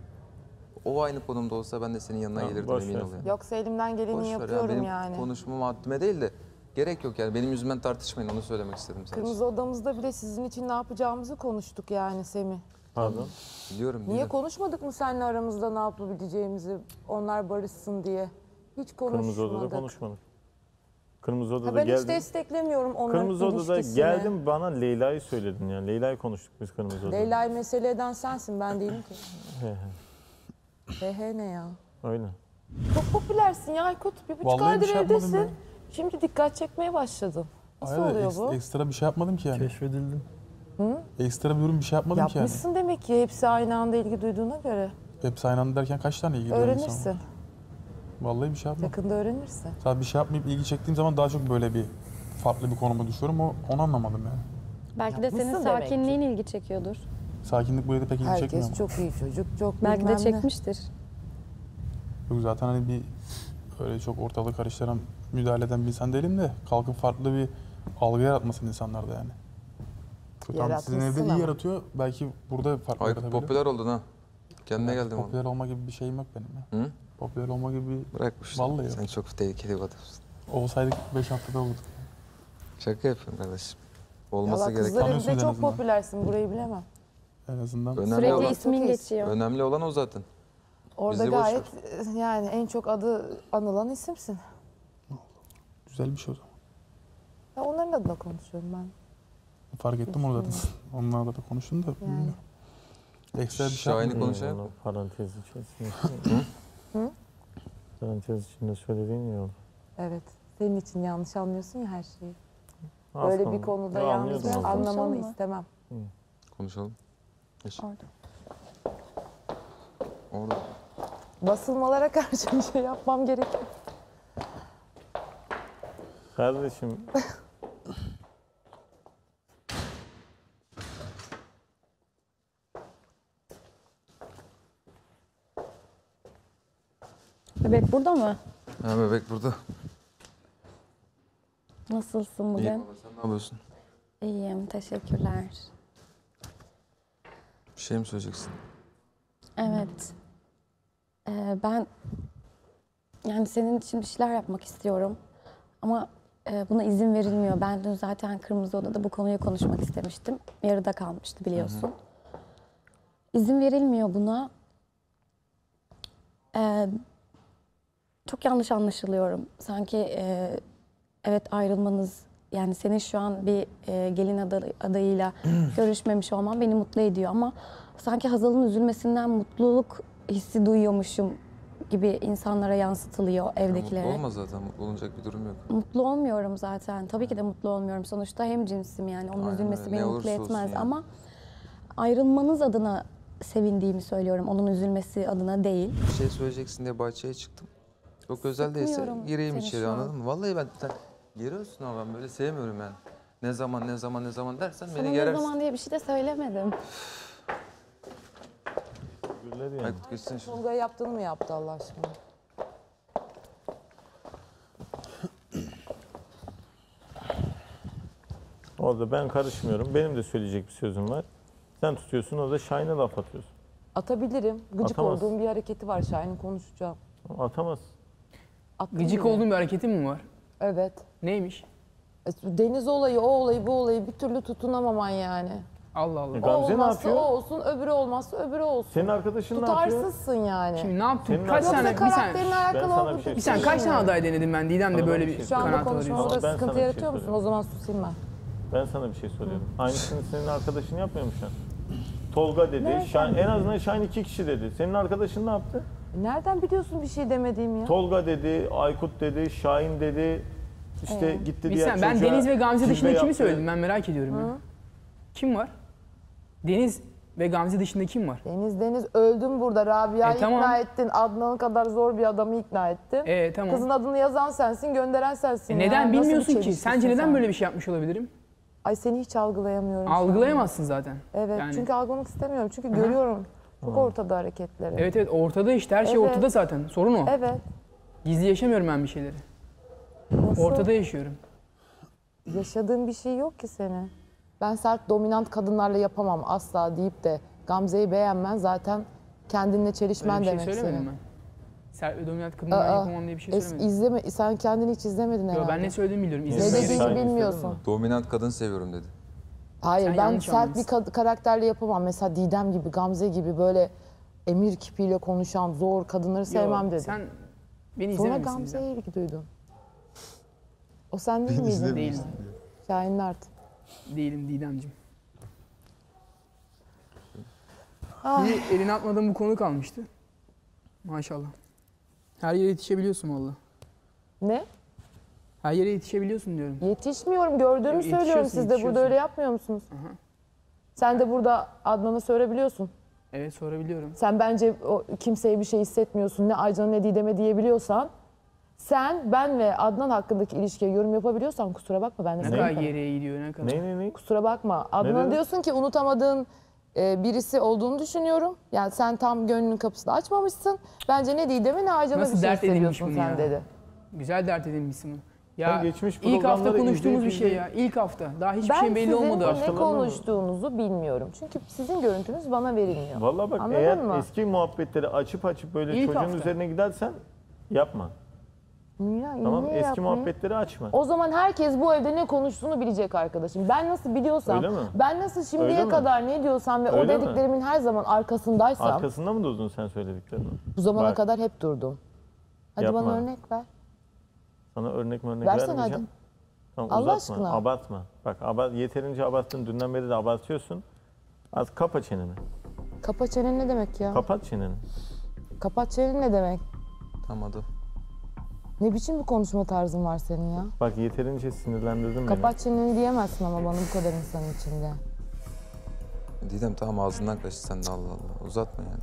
o aynı konumda olsa ben de senin yanına
Tamam,
gelirdim
boş
emin
ver.
ol yani.
Yoksa elimden geleni
Boş ver ya,
yapıyorum
benim
yani.
konuşmam haddime değil de gerek yok yani benim yüzümden tartışmayın onu söylemek istedim sadece.
Kırmızı odamızda bile sizin için ne yapacağımızı konuştuk yani Semih.
Pardon.
Biliyorum.
Niye
biliyorum.
konuşmadık mı seninle aramızda ne yapabileceğimizi, onlar barışsın diye? Hiç konuşmadık.
Kırmızı Oda'da konuşmadık. Kırmızı
Ha,
Oda'da
ben hiç
geldim.
desteklemiyorum onların
Kırmızı Oda'da
ilişkisini.
geldim bana Leyla'yı söyledin yani. Leyla'yı konuştuk biz Kırmızı Oda'da.
Leyla'yı mesele eden sensin, ben değilim ki.
He he.
He he ne ya?
Öyle.
Çok popülersin ya Aykut. Bir buçuk
Vallahi bir
aydır
şey yapmadım
evdesin.
ben.
Şimdi dikkat çekmeye başladın. Nasıl
Hayır,
oluyor
eks-
bu?
Ekstra bir şey yapmadım ki yani.
Keşfedildim.
Ekstra bir durum bir şey yapmadım ki yani.
Yapmışsın demek ki hepsi aynı anda ilgi duyduğuna göre.
Hepsi aynı anda derken kaç tane ilgi duydun
Öğrenirsin.
sonra? Vallahi bir şey yapmadım.
Yakında öğrenirsin.
Sadece bir şey yapmayıp ilgi çektiğim zaman daha çok böyle bir farklı bir konuma düşüyorum. O, onu anlamadım yani.
Belki de senin
Yapmışsın demek ki.
sakinliğin ilgi çekiyordur.
Sakinlik buraya da pek ilgi çekmiyor
Herkes
ama.
çok iyi çocuk, çok
Belki
bilmem
de
ne.
çekmiştir.
Yok zaten hani bir öyle çok ortalığı karıştıran, müdahale eden bir insan değilim de kalkıp farklı bir algı yaratmasın insanlarda yani. Tamam, sizin evde
Yaratmışsın
iyi
ama.
yaratıyor. Belki burada farklı
Aykut
yaratabilir.
popüler oldun ha. Kendine geldin oğlum.
Popüler olma gibi bir şeyim yok benim ya.
Hı?
Popüler olma gibi bir...
Bırak bu işi.
Vallahi yok.
Sen çok tehlikeli bir adamsın.
Olsaydık beş haftada olurdu.
Şaka yapıyorum kardeşim.
Valla
Olması gereken.
kızlar
Tanıyorsun en
evinde çok
azından.
popülersin, burayı bilemem.
En azından.
Önemli
Sürekli
olan,
ismin
Çok iyisin.
geçiyor.
önemli olan o zaten.
Orada
Bizi boş
gayet e, yani en çok adı anılan isimsin.
Güzel bir şey o zaman.
Ya onların adına konuşuyorum ben.
Fark ettim onu zaten. Onlarla da konuştum da.
Yani.
Ekstra bir şey
Şahin'i
yapmadım.
konuşacak
Onu
mı?
parantez içerisinde.
Hı?
Parantez içinde söylediğin iyi oldu.
Evet. Senin için yanlış anlıyorsun ya her şeyi. Böyle
Aslında-
bir konuda
Ya,
yanlış
anlıyordum aslında.
anlamanı
Konuşalım mı?
istemem.
Konuşalım. Geç.
Orada.
Orada.
Basılmalara karşı bir şey yapmam gerekiyor.
Kardeşim
Burada mı?
Ha bebek burada.
Nasılsın bugün?
İyi baba, sen ne yapıyorsun?
İyiyim, teşekkürler.
Bir şey mi söyleyeceksin?
Evet. Ee, ben yani senin için bir şeyler yapmak istiyorum. Ama e, buna izin verilmiyor. Ben dün zaten Kırmızı Oda'da bu konuyu konuşmak istemiştim. Yarıda kalmıştı biliyorsun. Hı hı. İzin verilmiyor buna. Ee, çok yanlış anlaşılıyorum. Sanki e, evet ayrılmanız, yani senin şu an bir e, gelin aday, adayıyla görüşmemiş olman beni mutlu ediyor ama sanki Hazal'ın üzülmesinden mutluluk hissi duyuyormuşum gibi insanlara yansıtılıyor evdekilere.
Mutlu olma zaten, mutlu olunacak bir durum yok.
Mutlu olmuyorum zaten. Tabii ki de mutlu olmuyorum. Sonuçta hemcinsim yani. Onun
Aynen
üzülmesi
öyle.
beni
Ne
mutlu
olursa olsun
etmez
yani.
ama ayrılmanız adına sevindiğimi söylüyorum. Onun üzülmesi adına değil.
Bir şey söyleyeceksin diye bahçeye çıktım. Çok özel değilse
Sıkmıyorum
gireyim
seni
içeri,
şu an.
anladın mı? Vallahi ben sen geriyorsun ama ben böyle sevmiyorum yani. Ne zaman ne zaman ne zaman dersen
Sana
beni
ne
gerersin.
zaman diye bir şey de söylemedim.
Aykut geçsin şunu.
Tolga'ya yaptığını mı yaptı Allah aşkına?
Orada ben karışmıyorum. Benim de söyleyecek bir sözüm var. Sen tutuyorsun, orada Şahin'e laf atıyorsun.
Atabilirim. Gıcık
Atamaz.
olduğum bir hareketi var Şahin'in, konuşacağım.
Atamaz.
Attım
Gıcık
bile.
olduğun bir hareketin mi var?
Evet.
Neymiş?
E, Deniz olayı, o olayı, bu olayı bir türlü tutunamaman yani.
Allah Allah.
E,
O
Gamze ne
olmazsa
yapıyor?
o olsun, öbürü olmazsa öbürü olsun.
Senin arkadaşın ne yapıyor?
Tutarsızsın yani.
Şimdi ne yaptın?
Senin
Kaç
arkadaşın-
tane?
Yoksa
Bir saniye.
karakterin alakalı
Ben sana
olduğu
bir şey
Bir saniye kaç tane aday denedin ben? Didem de
Bana
böyle
bir
bir
şey
Şu anda
kanaat
konuşmamda
alıyorsun.
Ben sana
sıkıntı
bir şey
yaratıyor musun? O zaman susayım ben.
Ben sana bir şey soruyorum. Aynısını senin arkadaşın yapmıyor mu şu an? Tolga dedi, Şahin, en azından Şahin iki kişi dedi. Senin arkadaşın ne yaptı?
Nereden biliyorsun bir şey demediğimi ya?
Tolga dedi, Aykut dedi, Şahin dedi. İşte
Ee?
gitti
Bir
diğer
saniye, ben
çocuğa
Deniz ve Gamze
cilve
dışında kimi
yaptı.
söyledim? Ben merak ediyorum ya. Kim var? Deniz ve Gamze dışında kim var?
Deniz Deniz öldüm burada. Rabia'yı
E, tamam.
ikna ettin. Adnan'ın kadar zor bir adamı ikna ettin.
Ee tamam.
Kızın adını yazan sensin, gönderen sensin.
E,
ya.
neden
Nasıl bir
bilmiyorsun ki?
çelişkisin
Sence neden
sen?
böyle bir şey yapmış olabilirim?
Ay seni hiç algılayamıyorum. şu an.
Algılayamazsın zaten.
Evet
Yani.
çünkü algılamak istemiyorum. Çünkü görüyorum. Çok ortada hareketleri.
Evet evet ortada işte her şey
Evet.
ortada zaten. Sorun o.
Evet.
Gizli yaşamıyorum ben bir şeyleri.
Nasıl?
Ortada yaşıyorum.
Yaşadığın bir şey yok ki senin. Ben sert dominant kadınlarla yapamam asla deyip de Gamze'yi beğenmen zaten kendinle çelişmen
Öyle bir şey
demek
söylemedim
senin.
ben. Sert ve dominant kadınlar
Aa,
yapamam diye bir şey
es-
söylemedim.
izleme, sen kendini hiç izlemedin herhalde.
Yo, ben ne söylediğimi biliyorum.
Ne
İzlemeye gerek
dediğini
yok.
Şahin
bilmiyorsun.
söyledin mi?
Dominant kadın seviyorum dedi.
Hayır
Sen
ben
yanlış
sert bir
anlamışsın.
kad- karakterle yapamam. Mesela Didem gibi, Gamze gibi böyle emir kipiyle konuşan zor kadınları
Yo,
sevmem dedi.
Sen beni
Sonra
izlememişsin.
Gamze'ye ilgi duydun. O sen değil miydin?
Değilim.
Şahin Mert.
Değilim Didemciğim.
Ah.
Bir eline atmadığım bu konu kalmıştı. Maşallah. Her yere yetişebiliyorsun valla.
Ne?
Her yere yetişebiliyorsun diyorum.
Yetişmiyorum. Gördüğümü
Yetişiyorsun,
söylüyorum. Siz de burada
yetişiyorsun.
öyle yapmıyor musunuz?
Aha.
Sen de burada Adnan'a sorabiliyorsun.
Evet sorabiliyorum.
Sen bence o, kimseye bir şey hissetmiyorsun. Ne Aycan'a ne Didem'e diyebiliyorsan. Sen, ben ve Adnan hakkındaki ilişkiye yorum yapabiliyorsan kusura bakma. Ben de
Ne
sana
kadar
yaparım.
geriye gidiyor ne kadar.
Ne ne ne?
Kusura bakma. Adnan'a
dedin?
diyorsun ki unutamadığın e, birisi olduğunu düşünüyorum. Yani sen tam gönlünün kapısını açmamışsın. Bence ne Didem'e ne Aycan'a
Nasıl
bir şey
dert edilmiş
hissediyorsun
bunu
sen
ya?
dedi.
Güzel dert edilmişsin bunu. Ya
Sen geçmiş
ilk hafta
programları
konuştuğumuz bir
izleyip
şey ya. İlk hafta. Daha hiçbir
Ben
şey belli
sizin
olmadı.
ne
Başkalarına mı?
konuştuğunuzu bilmiyorum. Çünkü sizin görüntünüz bana verilmiyor.
Vallahi bak,
Anladın
eğer
mı?
eski muhabbetleri açıp açıp böyle
İlk
çocuğun
hafta.
üzerine gidersen yapma.
Ya,
Tamam,
niye
eski
yapmayayım?
muhabbetleri açma.
O zaman herkes bu evde ne konuştuğunu bilecek arkadaşım. Ben nasıl biliyorsam,
Öyle mi?
ben nasıl şimdiye
Öyle mi?
kadar ne diyorsam ve o
Öyle mi?
dediklerimin her zaman arkasındaysam
Arkasında mı durdun sen söylediklerini?
bu zamana
Bak,
kadar hep durdum. Hadi
Yapma.
bana örnek ver.
Sana örnek örnek
Versene
vermeyeceğim.
hadi.
Tamam,
Allah
uzatma,
aşkına.
abartma. Bak abart, yeterince abarttın, dünden beri de abartıyorsun. Az kapa çeneni.
Kapa çeneni ne demek ya?
Kapat çeneni.
Kapat çeneni ne demek?
Tamam hadi.
Ne biçim bir konuşma tarzın var senin ya?
Bak yeterince sinirlendirdin beni.
Kapat çeneni diyemezsin ama bana bu kadar insanın içinde.
Didem tamam ağzından kaçtı sen de, Allah Allah. Uzatma yani.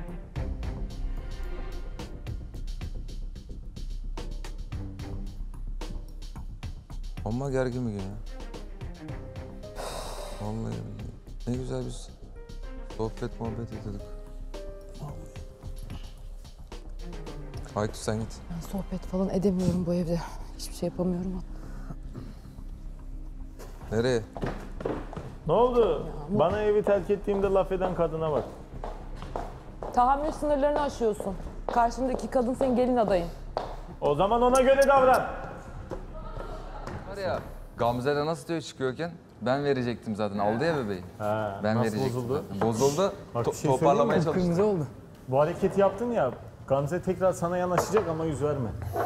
Amma gergin bir gün ya. Vallahi billahi. Ne güzel bir sohbet muhabbet ediyorduk. Aykut sen git.
Ben sohbet falan edemiyorum bu evde. Hiçbir şey yapamıyorum.
Nereye?
Ne oldu? Bana evi terk ettiğimde laf eden kadına bak.
Tahammül sınırlarını aşıyorsun. Karşımdaki kadın senin gelin adayın.
O zaman ona göre davran.
Var ya, Gamze'de nasıl diyor çıkıyorken ben verecektim zaten. Aldı ya bebeği.
Ha,
Ben
nasıl
verecektim.
bozuldu?
Bozuldu.
Bak,
To-
bir şey
toparlamaya
söyleyeyim mi?
çalıştım.
Kırmızı oldu.
Bu hareketi yaptın ya, Gamze tekrar sana yanaşacak ama yüz verme.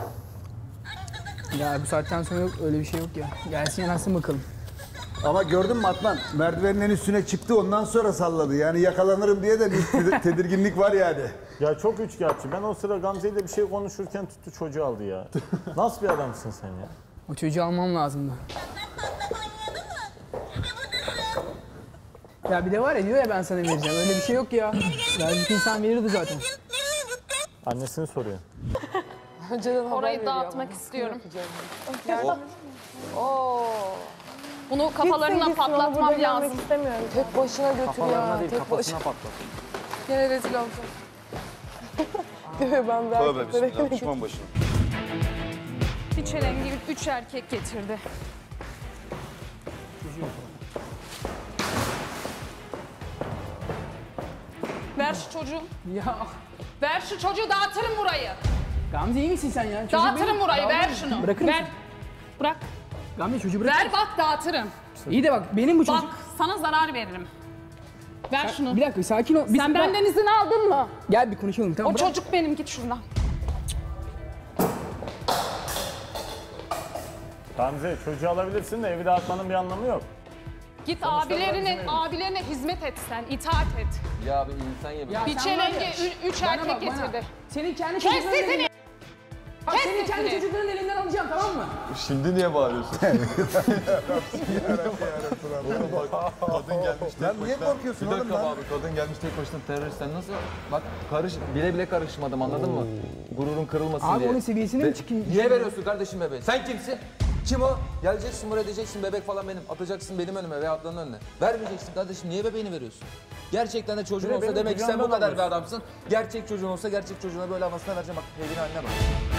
Ya bu saatten sonra yok, öyle bir şey yok ya. Gelsin yanaşsın bakalım.
Ama gördün mü Adnan? Merdivenin en üstüne çıktı ondan sonra salladı. Yani yakalanırım diye de bir ted- tedirginlik var yani.
Ya çok üçkağıtçı. Ben o sıra Gamze ile bir şey konuşurken tuttu çocuğu aldı ya. Nasıl bir adamsın sen ya?
O çocuğu almam lazımdı. Ya bir de var ya diyor ya ben sana vereceğim. Öyle bir şey yok ya. Belki insan verirdi zaten.
Annesini soruyor.
Önceden
Orayı dağıtmak istiyorum.
Oo.
Bunu kafalarına patlatmam lazım.
Tek başına götür ya. Tek başına
patlat. Yine rezil olacağım. Diyor ben bir
Tövbe
erkeklere
bismillah düşman başına.
Bir çelengi üç erkek getirdi. Ver şu çocuğu.
Ya
Ver şu çocuğu, dağıtırım burayı.
Gamze iyi misin sen ya? Çocuğu
Dağıtırım
benim.
burayı, ver
Dağıtırım.
şunu.
Bırakır
Ver.
mısın?
Bırak.
Gamze çocuğu bırak.
Ver bak, dağıtırım.
İyi de bak benim bu çocuk.
Bak, sana zarar veririm. Ver şunu.
Bir dakika sakin ol. Bir-
Sen benden izin aldın mı?
Gel bir konuşalım tamam
O
bırak.
çocuk benim, git şuradan.
Gamze çocuğu alabilirsin de evi dağıtmanın bir anlamı yok.
Git
Sonuçta
abilerine,
bizim
abilerine hizmet et sen, itaat et.
Ya bir insan gibi.
Ya
Bir
sen var ya,
çelenge ü- üç
bana
erkek
bak, bana.
getirdi.
Senin kendi
Kes
çocukların
sesini!
elinden- Bak,
Kes
senin kendi
sesini!
çocukların elinden alacağım tamam mı?
Şimdi niye bağırıyorsun?
Kadın gelmiş tek
Lan niye
başına.
korkuyorsun
Bir
oğlum
dakika
lan?
abi, kadın gelmiş tek başına terörist. Sen nasıl? Bak karış, bile bile karışmadım anladın mı? Gururun kırılmasın
Abi
diye.
onun seviyesine
Be-
mi çıkayım?
Niye veriyorsun kardeşim bebeği? Sen kimsin? Kim o? Geleceksin buraya diyeceksin bebek falan benim. Atacaksın benim önüme veya atların önüne. Vermeyeceksin kardeşim. Niye bebeğini veriyorsun? Gerçekten de çocuğun
Bir de
olsa
benim
demek ki sen bu
kucağımdan
kadar bir
alıyorsun.
adamsın. Gerçek çocuğun olsa gerçek çocuğuna böyle anasına vereceğim. Bak evin haline bak.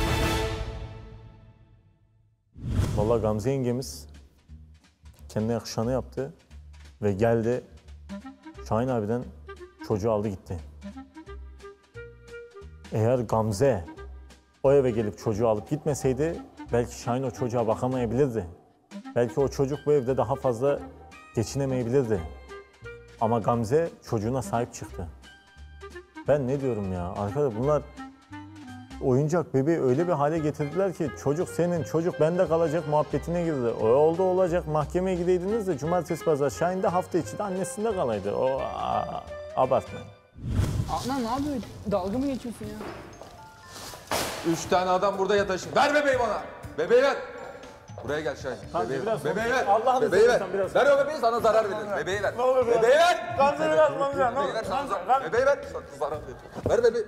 Vallahi Gamze yengemiz kendine yakışanı yaptı ve geldi Şahin abiden çocuğu aldı gitti. Eğer Gamze o eve gelip çocuğu alıp gitmeseydi belki Şahin o çocuğa bakamayabilirdi. Belki o çocuk bu evde daha fazla geçinemeyebilirdi. Ama Gamze çocuğuna sahip çıktı. Ben ne diyorum ya arkadaşlar bunlar oyuncak bebeği öyle bir hale getirdiler ki çocuk senin, çocuk bende kalacak muhabbetine girdi. O oldu olacak mahkemeye gideydiniz de cumartesi pazar Şahin de hafta içi de annesinde kalaydı. O aa, abartmayın.
Adnan ne yapıyorsun? Dalga mı geçiyorsun ya?
Üç tane adam burada yataşın. Ver bebeği bana. Bebeği ver. Buraya gel Şahin.
Gamze,
Bebeği,
biraz
bebeği
konuş.
ver.
Allah'ını
bebeği ver.
seversen biraz
Ver o bebeği sana zarar verir. Bebeği ver.
Ne olur biraz.
Bebeği ver.
Gamze biraz Gamze. Ne
Bebeği
olur.
ver sana
Gamze,
zarar.
Gamze.
Bebeği ver. Sana zarar verir. Ver bebeği.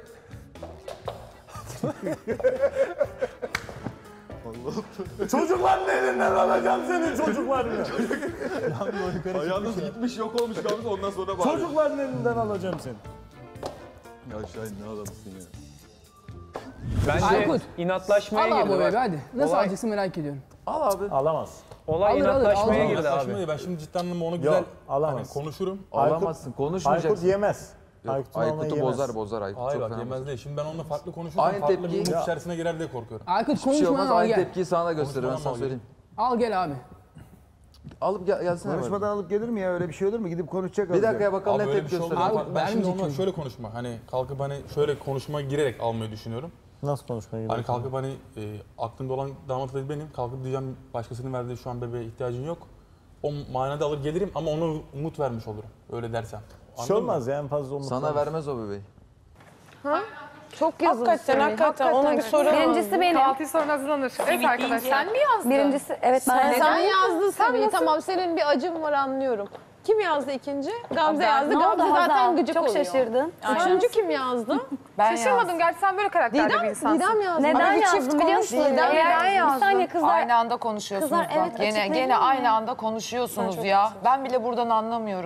Çocukların elinden alacağım senin çocuklarını.
Ayağınız gitmiş yok olmuş Gamze ondan sonra bağırıyor.
Çocukların elinden alacağım seni.
Ya Şahin ne adamsın ya.
Bence
Aykut,
inatlaşmaya
Al abi
girdi.
o bebeği
bak.
hadi. Nasıl
Olay-
alacaksın merak ediyorum.
Al abi.
Alamaz.
Olay
Alır, alır,
inatlaşmaya
alır.
girdi abi.
Anlaşmayı ben şimdi cidden anlamda onu güzel
Yok
hani
alamaz.
konuşurum.
Alamazsın konuşmayacaksın.
Aykut yemez.
Yok,
Aykut'un almayı
Aykut'u
yemez.
bozar bozar Aykut.
Hayır
çok
bak
fena
yemez
bozar.
değil. Şimdi ben onunla farklı konuşursam
Aynı
farklı
tepki-
bir umut
Ya.
içerisine girer diye korkuyorum.
Aykut
Bir şey
konuşma
olmaz
al
aynı
gel.
tepkiyi sana da gösterir ben
Konuşmadan
sana
al
söyleyeyim.
Al gel abi.
Alıp gel, gelsene.
Konuşmadan alıp gelir mi ya? Öyle bir şey olur mu? Gidip konuşacak
Bir
alacak.
dakika ya bakalım
Abi
ne
böyle bir
tepki
şey
gösterir.
olmaz.
Abi,
Bak, ben şimdi
vermeyecek
onunla
çünkü.
şöyle konuşma. Hani kalkıp hani şöyle konuşma girerek almayı düşünüyorum.
Nasıl konuşmaya gidiyor?
Hani kalkıp hani e, aklında olan damat adayı benim. Kalkıp diyeceğim başkasının verdiği şu an bebeğe ihtiyacın yok. O manada alır gelirim ama ona umut vermiş olurum. Öyle dersem.
Bir şey olmaz ya en fazla umut.
Sana vermez o bebeği.
Çok yazılı. Hakikaten, hakikaten. Ona bir soru.
Birincisi benim.
Kahvaltıyı sonra hazırlanır. Evet arkadaşlar. Sen mi yazdın?
Birincisi evet ben
Sen, sen
yazdım.
yazdın
Sen
Sevi'yi.
nasıl-
Tamam senin bir acın var anlıyorum. Kim yazdı ikinci? Gamze
Ben-
yazdı.
Ne oldu
Gamze zaten
Hazal?
gıcık
Çok
oluyor.
şaşırdın.
Üçüncü kim yazdı?
Ben
Şaşırmadım.
yazdım.
Gerçi sen böyle karakterde
Didem-
bir insansın.
Didem yazdı.
Neden
Bana bir çift
yazdım biliyor musun?
konuştu.
Didem
Eğer-
neden yazdı?
Bir saniye kızlar.
Aynı anda konuşuyorsunuz
Kızlar,
bak.
evet,
Gene
açıklayayım
gene
mı?
aynı anda konuşuyorsunuz
Ben çok
ya. Ben bile buradan anlamıyorum.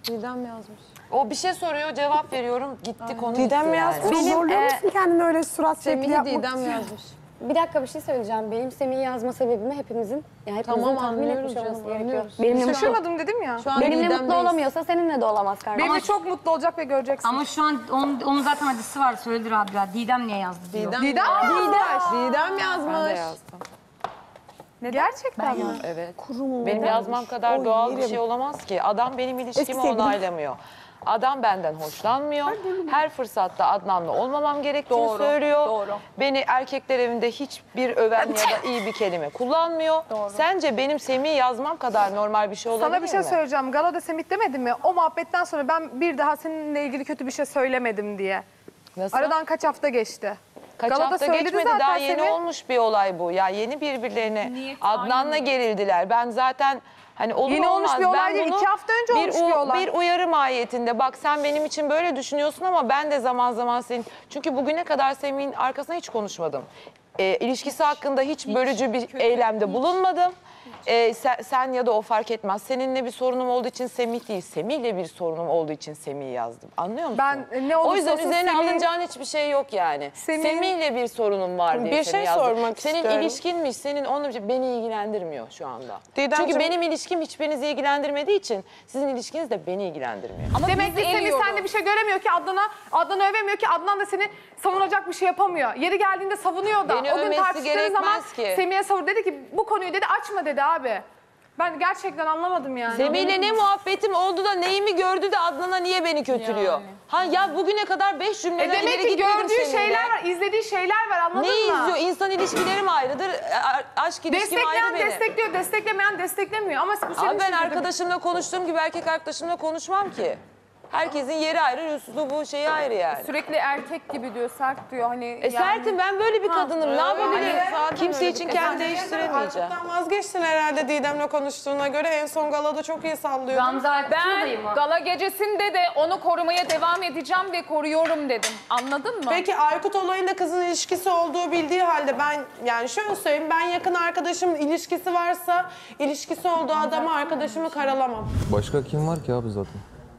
Didem yazmış.
O bir şey soruyor, cevap veriyorum. Gitti konu
Didem
gitti
mi
yani.
yazmış?
Benim, zorluyor musun kendini öyle surat şekli
Semih'i
yapmak
Didem
için?
yazmış.
Bir dakika bir şey söyleyeceğim. Benim Semih'i yazma sebebimi hepimizin, yani hepimizin
Tamam,
tahmin
anlıyoruz
etmiş
canım,
olması gerekiyor.
anlıyoruz.
Benimle mutlu,
Şaşırmadım dedim ya.
Şu an
benimle
Didem'deyiz.
mutlu olamıyorsa seninle de olamaz kardeşim.
Benimle çok mutlu olacak ve göreceksin.
Ama şu an onun, onun zaten acısı var. Söyledi Rabia. Didem niye yazdı diyor.
Didem,
Didem
Didem.
yazmış.
Didem yazmış.
Ben de yazdım.
Gerçekten mi?
Evet.
Kurum
Benim
neden?
yazmam kadar
Oy,
doğal bir
yerim.
şey olamaz ki. Adam benim
Eski
ilişkimi
sevgilim.
onaylamıyor. Adam benden hoşlanmıyor. Her fırsatta Adnan'la olmamam gerektiğini
Doğru,
söylüyor.
doğru.
Beni erkekler evinde hiçbir öven ya da iyi bir kelime kullanmıyor. Sence benim Semih'i yazmam kadar normal bir şey olabilir mi?
Sana bir şey söyleyeceğim. Galada Semih demedi mi? O muhabbetten sonra ben bir daha seninle ilgili kötü bir şey söylemedim diye.
Nasıl?
Aradan kaç hafta geçti?
Kaç
Galada
hafta
söyledi
geçmedi,
zaten
daha yeni
Semih.
olmuş bir olay bu. Ya yeni birbirlerine Adnan'la gerildiler. Ben zaten hani olur
Yeni olmuş
olmaz.
bir olay
ben
değil,
bunu
iki hafta önce olmuş
u-
bir olay.
Bir uyarı mahiyetinde bak sen benim için böyle düşünüyorsun ama ben de zaman zaman senin... Çünkü bugüne kadar Semih'in arkasına hiç konuşmadım. Ee, ilişkisi hakkında hiç bölücü bir eylemde bulunmadım. Ee, sen, sen ya da o fark etmez. Seninle bir sorunum olduğu için Semih değil, Semih'le bir sorunum olduğu için Semih'i yazdım. Anlıyor musun?
Ben e, ne olursa
O yüzden
olsun
üzerine
Semih'in-
alınacağın hiçbir şey yok yani.
Semih'in-
Semih'le bir sorunum var diye
Bir
seni
şey
yazdım.
sormak
Senin
istiyorum.
ilişkinmiş, senin onunla bir şey beni ilgilendirmiyor şu anda.
Didemciğim-
Çünkü benim ilişkim hiçbirinizi ilgilendirmediği için sizin ilişkiniz de beni ilgilendirmiyor.
Ama Demek ki Semih sende bir şey göremiyor ki Adnan'a, Adnan'ı övemiyor ki Adnan da seni savunacak bir şey yapamıyor. Yeri geldiğinde savunuyor da.
Beni
o gün
övmesi
tartıştığı zaman
gerekmez ki.
Semih'e savur dedi ki bu konuyu dedi açma dedi abi. Ben gerçekten anlamadım yani.
Semih'le ne muhabbetim oldu da neyimi gördü de Adnan'a niye beni kötülüyor?
Yani.
Ha ya bugüne kadar beş
E
cümleden
demek
ileri
ki
gitmedim
gördüğü
seninle.
şeyler var, izlediği şeyler var anladın
Ne
mı?
izliyor? İnsan ilişkileri mi ayrıdır? A- Aşk ilişkim ayrı
Destekleyen
benim.
destekliyor, desteklemeyen desteklemiyor. Ama bu senin
Abi ben
için dedim.
arkadaşımla konuştuğum gibi erkek arkadaşımla konuşmam ki. Herkesin yeri ayrı, üslubu şeyi ayrı yani.
Sürekli erkek gibi diyor, sert diyor. Hani
E sertim, ben böyle bir kadınım. Ne yapabilirim? Kimse için kendimi değiştiremeyeceğim.
Aykut'tan vazgeçtin herhalde Didem'le konuştuğuna göre. En son galada çok iyi sallıyordun.
Gamze ben gala gecesinde de onu korumaya devam edeceğim ve koruyorum dedim. Anladın mı?
Peki Aykut olayında kızın ilişkisi olduğu bildiği halde ben yani şöyle söyleyeyim ben yakın arkadaşımın ilişkisi varsa ilişkisi olduğu adamı arkadaşımı karalamam.
Başka kim var ki abi zaten?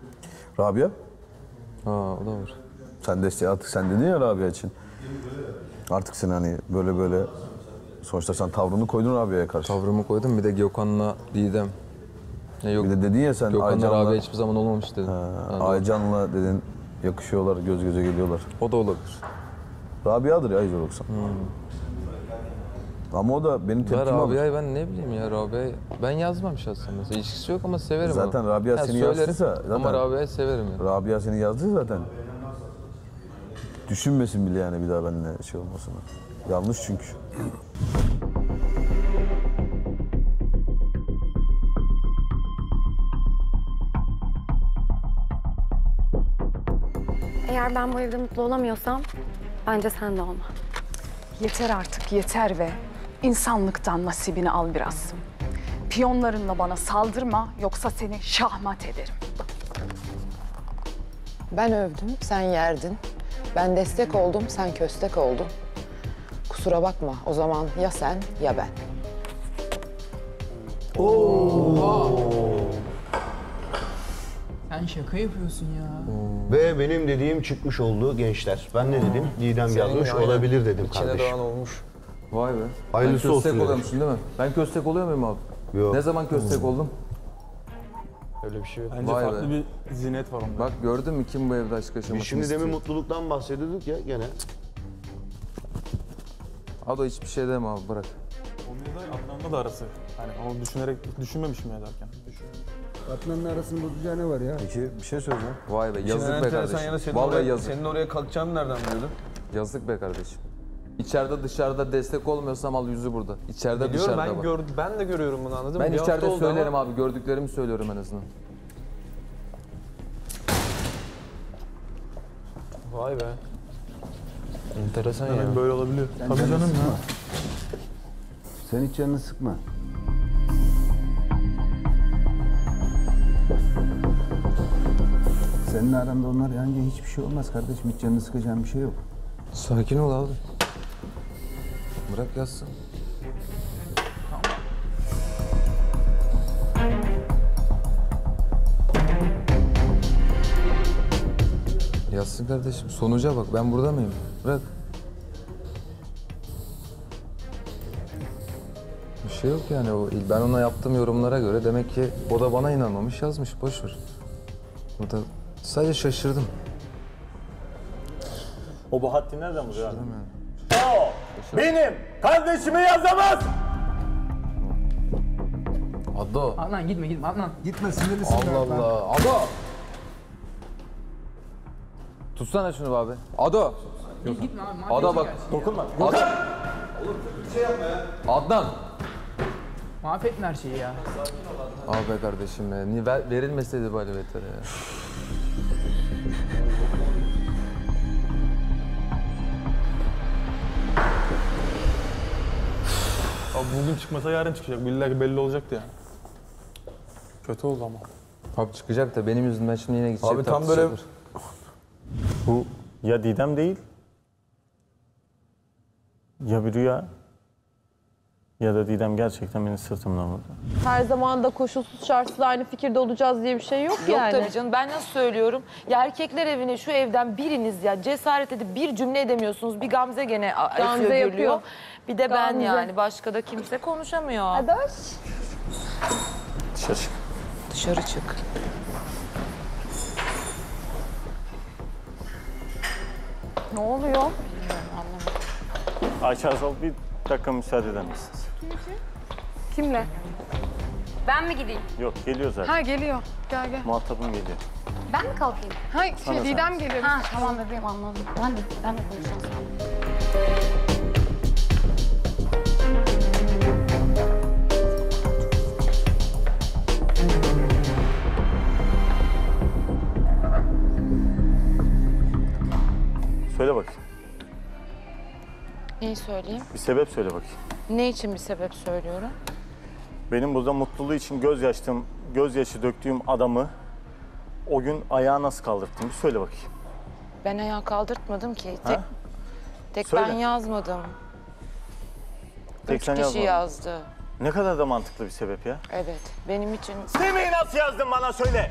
Rabia?
Ha o da var.
Sen desteği artık sen dedin ya Rabia için. Artık sen hani böyle böyle sonuçta sen tavrını koydun Rabia'ya karşı.
Tavrımı koydum bir de Gökhan'la Didem. Ya yok,
Bir de dedin ya sen
Gökhan'la
Aycan'la,
Rabia hiçbir zaman olmamış dedim.
Ha, Aycan'la dedin yakışıyorlar, göz göze geliyorlar.
O da olabilir.
Rabia'dır ya yüz doksan. Ama o da benim
Ya
tepkimi alır.
Rabia'yı ben ne bileyim ya Rabia'yı ben yazmam şahsen mesela ilişkisi yok ama severim
Zaten
onu.
Rabia
Ha,
seni
söylerim
yazdıysa zaten
ama Rabia'yı severim ya.
Rabia seni yazdı zaten. Düşünmesin bile yani bir daha benimle şey olmasını. Yanlış çünkü.
Eğer ben bu evde mutlu olamıyorsam bence sen de olma.
Yeter artık yeter ve insanlıktan nasibini al biraz. Piyonlarınla bana saldırma yoksa seni şahmat ederim.
Ben övdüm, sen yerdin. Ben destek oldum, sen köstek oldun. Kusura bakma, o zaman ya sen ya ben.
Sen şaka yapıyorsun ya.
Ve benim dediğim çıkmış oldu gençler. Ben ne dedim? Didem yazmış olabilir dedim
İçine
kardeşim.
doğan olmuş. Vay be.
Hayırlısı
ben
olsun
köstek
dedim.
oluyormuşsun değil mi? Ben köstek oluyor muyum abi?
Yok.
Ne zaman köstek oldum?
Öyle bir şey yok.
Bence
Vay
farklı
be.
bir zinet var onda.
Bak gördün mü kim bu evde aşk yaşamasını
Biz şimdi
istiyor?
demin mutluluktan bahsediyorduk ya gene.
Ado hiçbir şey deme abi bırak.
Onunla da Adnan'la da arası. Hani onu düşünerek düşünmemişim ya derken.
Adnan'la arasını bozacağı ne var ya?
Peki bir şey söyleyeceğim.
Vay be
İşin
yazık be
enteresan
kardeşim.
yanı senin
Vallahi
oraya,
yazık.
Senin oraya kalkacağını nereden biliyordun?
Yazık be kardeşim. İçeride dışarıda destek olmuyorsam al yüzü burada. İçeride
Biliyorum,
dışarıda
ben,
bak.
gör, ben de görüyorum bunu anladın mı?
Ben
Bir hafta
içeride
oldu
söylerim
ama-
abi gördüklerimi söylüyorum en azından.
Vay be. Enteresan ya.
Demek böyle olabiliyor.
Sen
Tabii
canını
canım
sıkma.
ya.
Sen hiç canını sıkma. Senin aranda onlar yanınca hiçbir şey olmaz kardeşim. Hiç canını sıkacağın bir şey yok.
Sakin ol abi. Bırak yazsın. gelsin kardeşim. Sonuca bak, ben burada mıyım? Bırak. Bir şey yok yani. O, ben ona yaptığım yorumlara göre demek ki o da bana inanmamış, yazmış. Boş ver. O da sadece şaşırdım.
O Bahattin nereden buluyor abi? O benim kardeşimi yazamaz.
Ado.
Adnan gitme gitme Adnan.
Gitme sinirlisin.
Allah Allah. Ado. Tutsana şunu be abi. Ado.
Git, gitme abi.
Ado bak.
Dokunma.
Ado. Oğlum bir şey yapma ya. Adnan.
Mahvetme her şeyi ya.
Abi kardeşim ya. Niye ver, verilmeseydi böyle beter ya.
Abi bugün çıkmasa yarın çıkacak. Billahi belli olacaktı yani. Kötü oldu ama.
Abi çıkacak da benim yüzümden şimdi yine gidecek.
Abi tam böyle...
Bu ya Didem değil, ya bir rüya, ya da Didem gerçekten beni sırtımdan vurdu.
Her zaman da koşulsuz şartsız aynı fikirde olacağız diye bir şey yok,
Yok
yani.
tabii canım. Ben nasıl söylüyorum? Ya erkekler evine şu evden biriniz ya cesaret edip bir cümle edemiyorsunuz. Bir Gamze gene
Gamze
esiyor,
yapıyor.
gürlüyor. Bir de ben
Gamze.
yani. Başka da kimse konuşamıyor.
Hadi hoş.
Dışarı çık.
Dışarı çık.
Ne oluyor?
Bilmiyorum, anlamadım.
Ayça Azal bir dakika müsaade eder misiniz?
Kimle?
Ben mi gideyim?
Yok geliyor zaten.
Ha geliyor. Gel gel.
Muhatabım geliyor.
Ben mi kalkayım?
Hayır
Sana
şey,
sen.
Didem gelir.
Ha tamam bebeğim anladım. Ben de, ben de konuşacağım sana.
Söyle bakayım.
Neyi söyleyeyim?
Bir sebep söyle bakayım.
Ne için bir sebep söylüyorum?
Benim burada mutluluğu için gözyaştım, gözyaşı döktüğüm adamı o gün ayağa nasıl kaldırttın? Bir söyle bakayım.
Ben ayağa kaldırtmadım ki. Tek,
Ha?
tek
Söyle.
ben yazmadım.
Tek
Üç
sen
kişi
yazmadın.
yazdı.
Ne kadar da mantıklı bir sebep ya.
Evet. Benim için...
Semih'i nasıl yazdın bana söyle.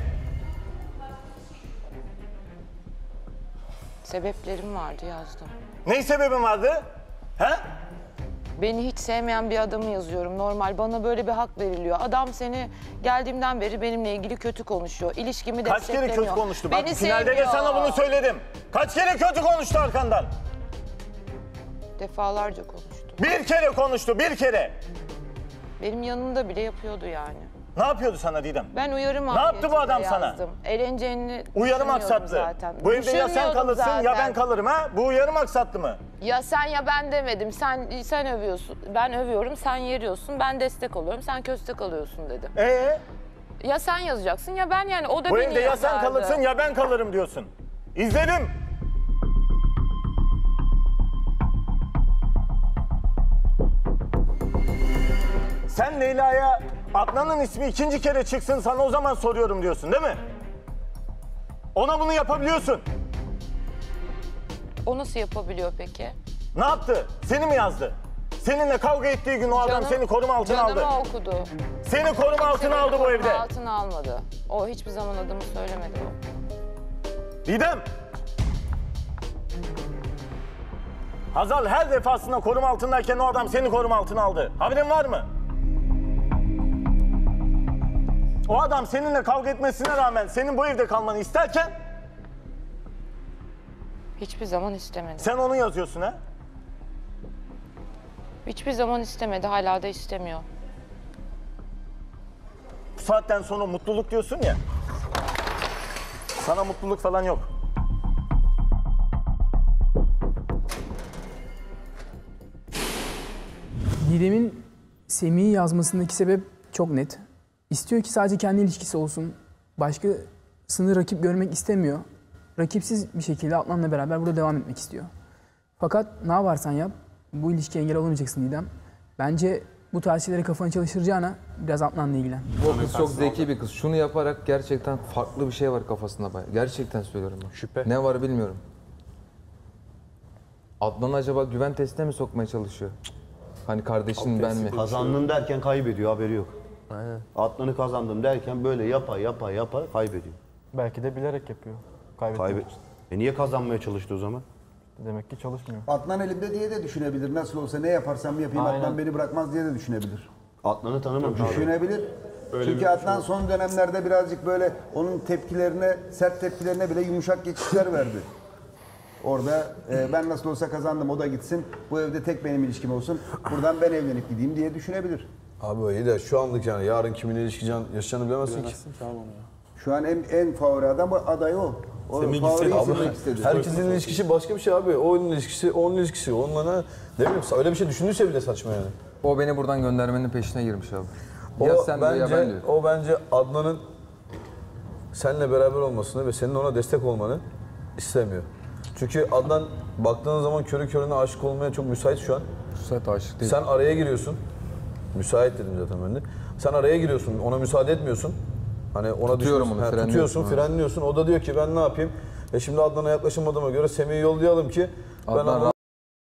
Sebeplerim vardı, yazdım.
Ne sebebin vardı? He?
Beni hiç sevmeyen bir adamı yazıyorum. Normal, bana böyle bir hak veriliyor. Adam seni geldiğimden beri benimle ilgili kötü konuşuyor. İlişkimi
Kaç
desteklemiyor.
kere kötü konuştu? Bak
Beni
finalde de
sevmiyor.
sana bunu söyledim. Kaç kere kötü konuştu arkandan?
Defalarca konuştu.
Bir kere konuştu, bir kere.
Benim yanımda bile yapıyordu yani.
Ne yapıyordu sana Didem?
Ben uyarı
Ne yaptı bu adam
mahiyetinde
sana?
yazdım. Eğleneceğini
Uyarı
düşünmüyordum
maksatlı.
zaten.
Bu evde ya sen
Düşünmüyordum
kalırsın ya
zaten.
ben kalırım ha? Bu uyarı maksatlı mı?
Ya sen ya ben demedim. Sen sen övüyorsun. Ben övüyorum, sen yeriyorsun. Ben destek oluyorum, sen köstek alıyorsun dedim.
Ee?
Ya sen yazacaksın ya ben, yani o da
Bu
beni
evde ya sen
yazardı.
kalırsın ya ben kalırım diyorsun. İzledim. Sen Leyla'ya Adnan'ın ismi ikinci kere çıksın sana o zaman soruyorum diyorsun değil mi? Ona bunu yapabiliyorsun.
O nasıl yapabiliyor peki?
Ne yaptı? Seni mi yazdı? Seninle kavga ettiği gün o adam
Canım-
seni koruma altına aldı.
Canımı okudu.
Seni koruma altına aldı bu
Koruma
evde.
altına almadı. O hiçbir zaman adımı söylemedi o.
Didem! Hazal her defasında koruma altındayken o adam seni koruma altına aldı. Haberin var mı? O adam seninle kavga etmesine rağmen senin bu evde kalmanı isterken
Hiçbir zaman istemedi.
sen onu yazıyorsun ha?
Hiçbir zaman istemedi, hala da istemiyor.
Bu saatten sonra mutluluk diyorsun ya. Sana mutluluk falan yok.
Didem'in Semih'i yazmasındaki sebep çok net. İstiyor ki sadece kendi ilişkisi olsun. Başkasını rakip görmek istemiyor. Rakipsiz bir şekilde Adnan'la beraber burada devam etmek istiyor. Fakat ne yaparsan yap, bu ilişkiye engel olamayacaksın Didem. Bence bu tarz şeylere kafanı çalıştıracağına biraz Adnan'la ilgilen.
Bu kız çok zeki bir kız. Şunu yaparak gerçekten farklı bir şey var kafasında bayağı. Gerçekten söylüyorum bak. Şüphe. Ne var bilmiyorum. Adnan acaba güven testine mi sokmaya çalışıyor? Hani kardeşin ben mi?
Kazandın derken kaybediyor, haberi yok.
Aynen.
Adnan'ı kazandım derken böyle yapa yapa yapa kaybediyor.
Belki de bilerek yapıyor. Kaybetmek
Kaybe
için.
E niye kazanmaya çalıştı o zaman?
Demek ki çalışmıyor.
Adnan elimde diye de düşünebilir. Nasıl olsa ne yaparsam yapayım
Aynen.
Adnan beni bırakmaz diye de düşünebilir.
Adnan'ı tanımamış abi.
Düşünebilir.
Öyle
Çünkü
bir
Adnan
şey
son dönemlerde birazcık böyle onun tepkilerine, sert tepkilerine bile yumuşak geçişler verdi. Orada e, ben nasıl olsa kazandım, o da gitsin. Bu evde tek benim ilişkim olsun. Buradan ben evlenip gideyim diye düşünebilir.
Abi iyi de şu anlık yani yarın kiminle ilişki yaşayacağını bilemezsin ki.
Şu an en, en favori adam aday o. O favori isimlik istedi.
Herkesin ilişkisi başka bir şey abi. O onun ilişkisi, onun ilişkisi. Onunla ne, ne bileyim öyle bir şey düşündüyse bile saçma yani.
O beni buradan göndermenin peşine girmiş abi.
O
Ya sen
bence,
diyor ya ben diyor.
o bence Adnan'ın seninle beraber olmasını ve senin ona destek olmanı istemiyor. Çünkü Adnan baktığın zaman körü körüne aşık olmaya çok müsait şu an.
Müsait aşık değil.
Sen araya giriyorsun. Müsait dedim zaten ben de. Sen araya giriyorsun, ona müsaade etmiyorsun. Hani ona
Tutuyorum onu,
ha,
frenliyorsun,
tutuyorsun,
ha.
frenliyorsun. O da diyor ki ben ne yapayım? E şimdi Adnan'a yaklaşamadığıma göre Semih'i yollayalım ki ben
Adnan
ona...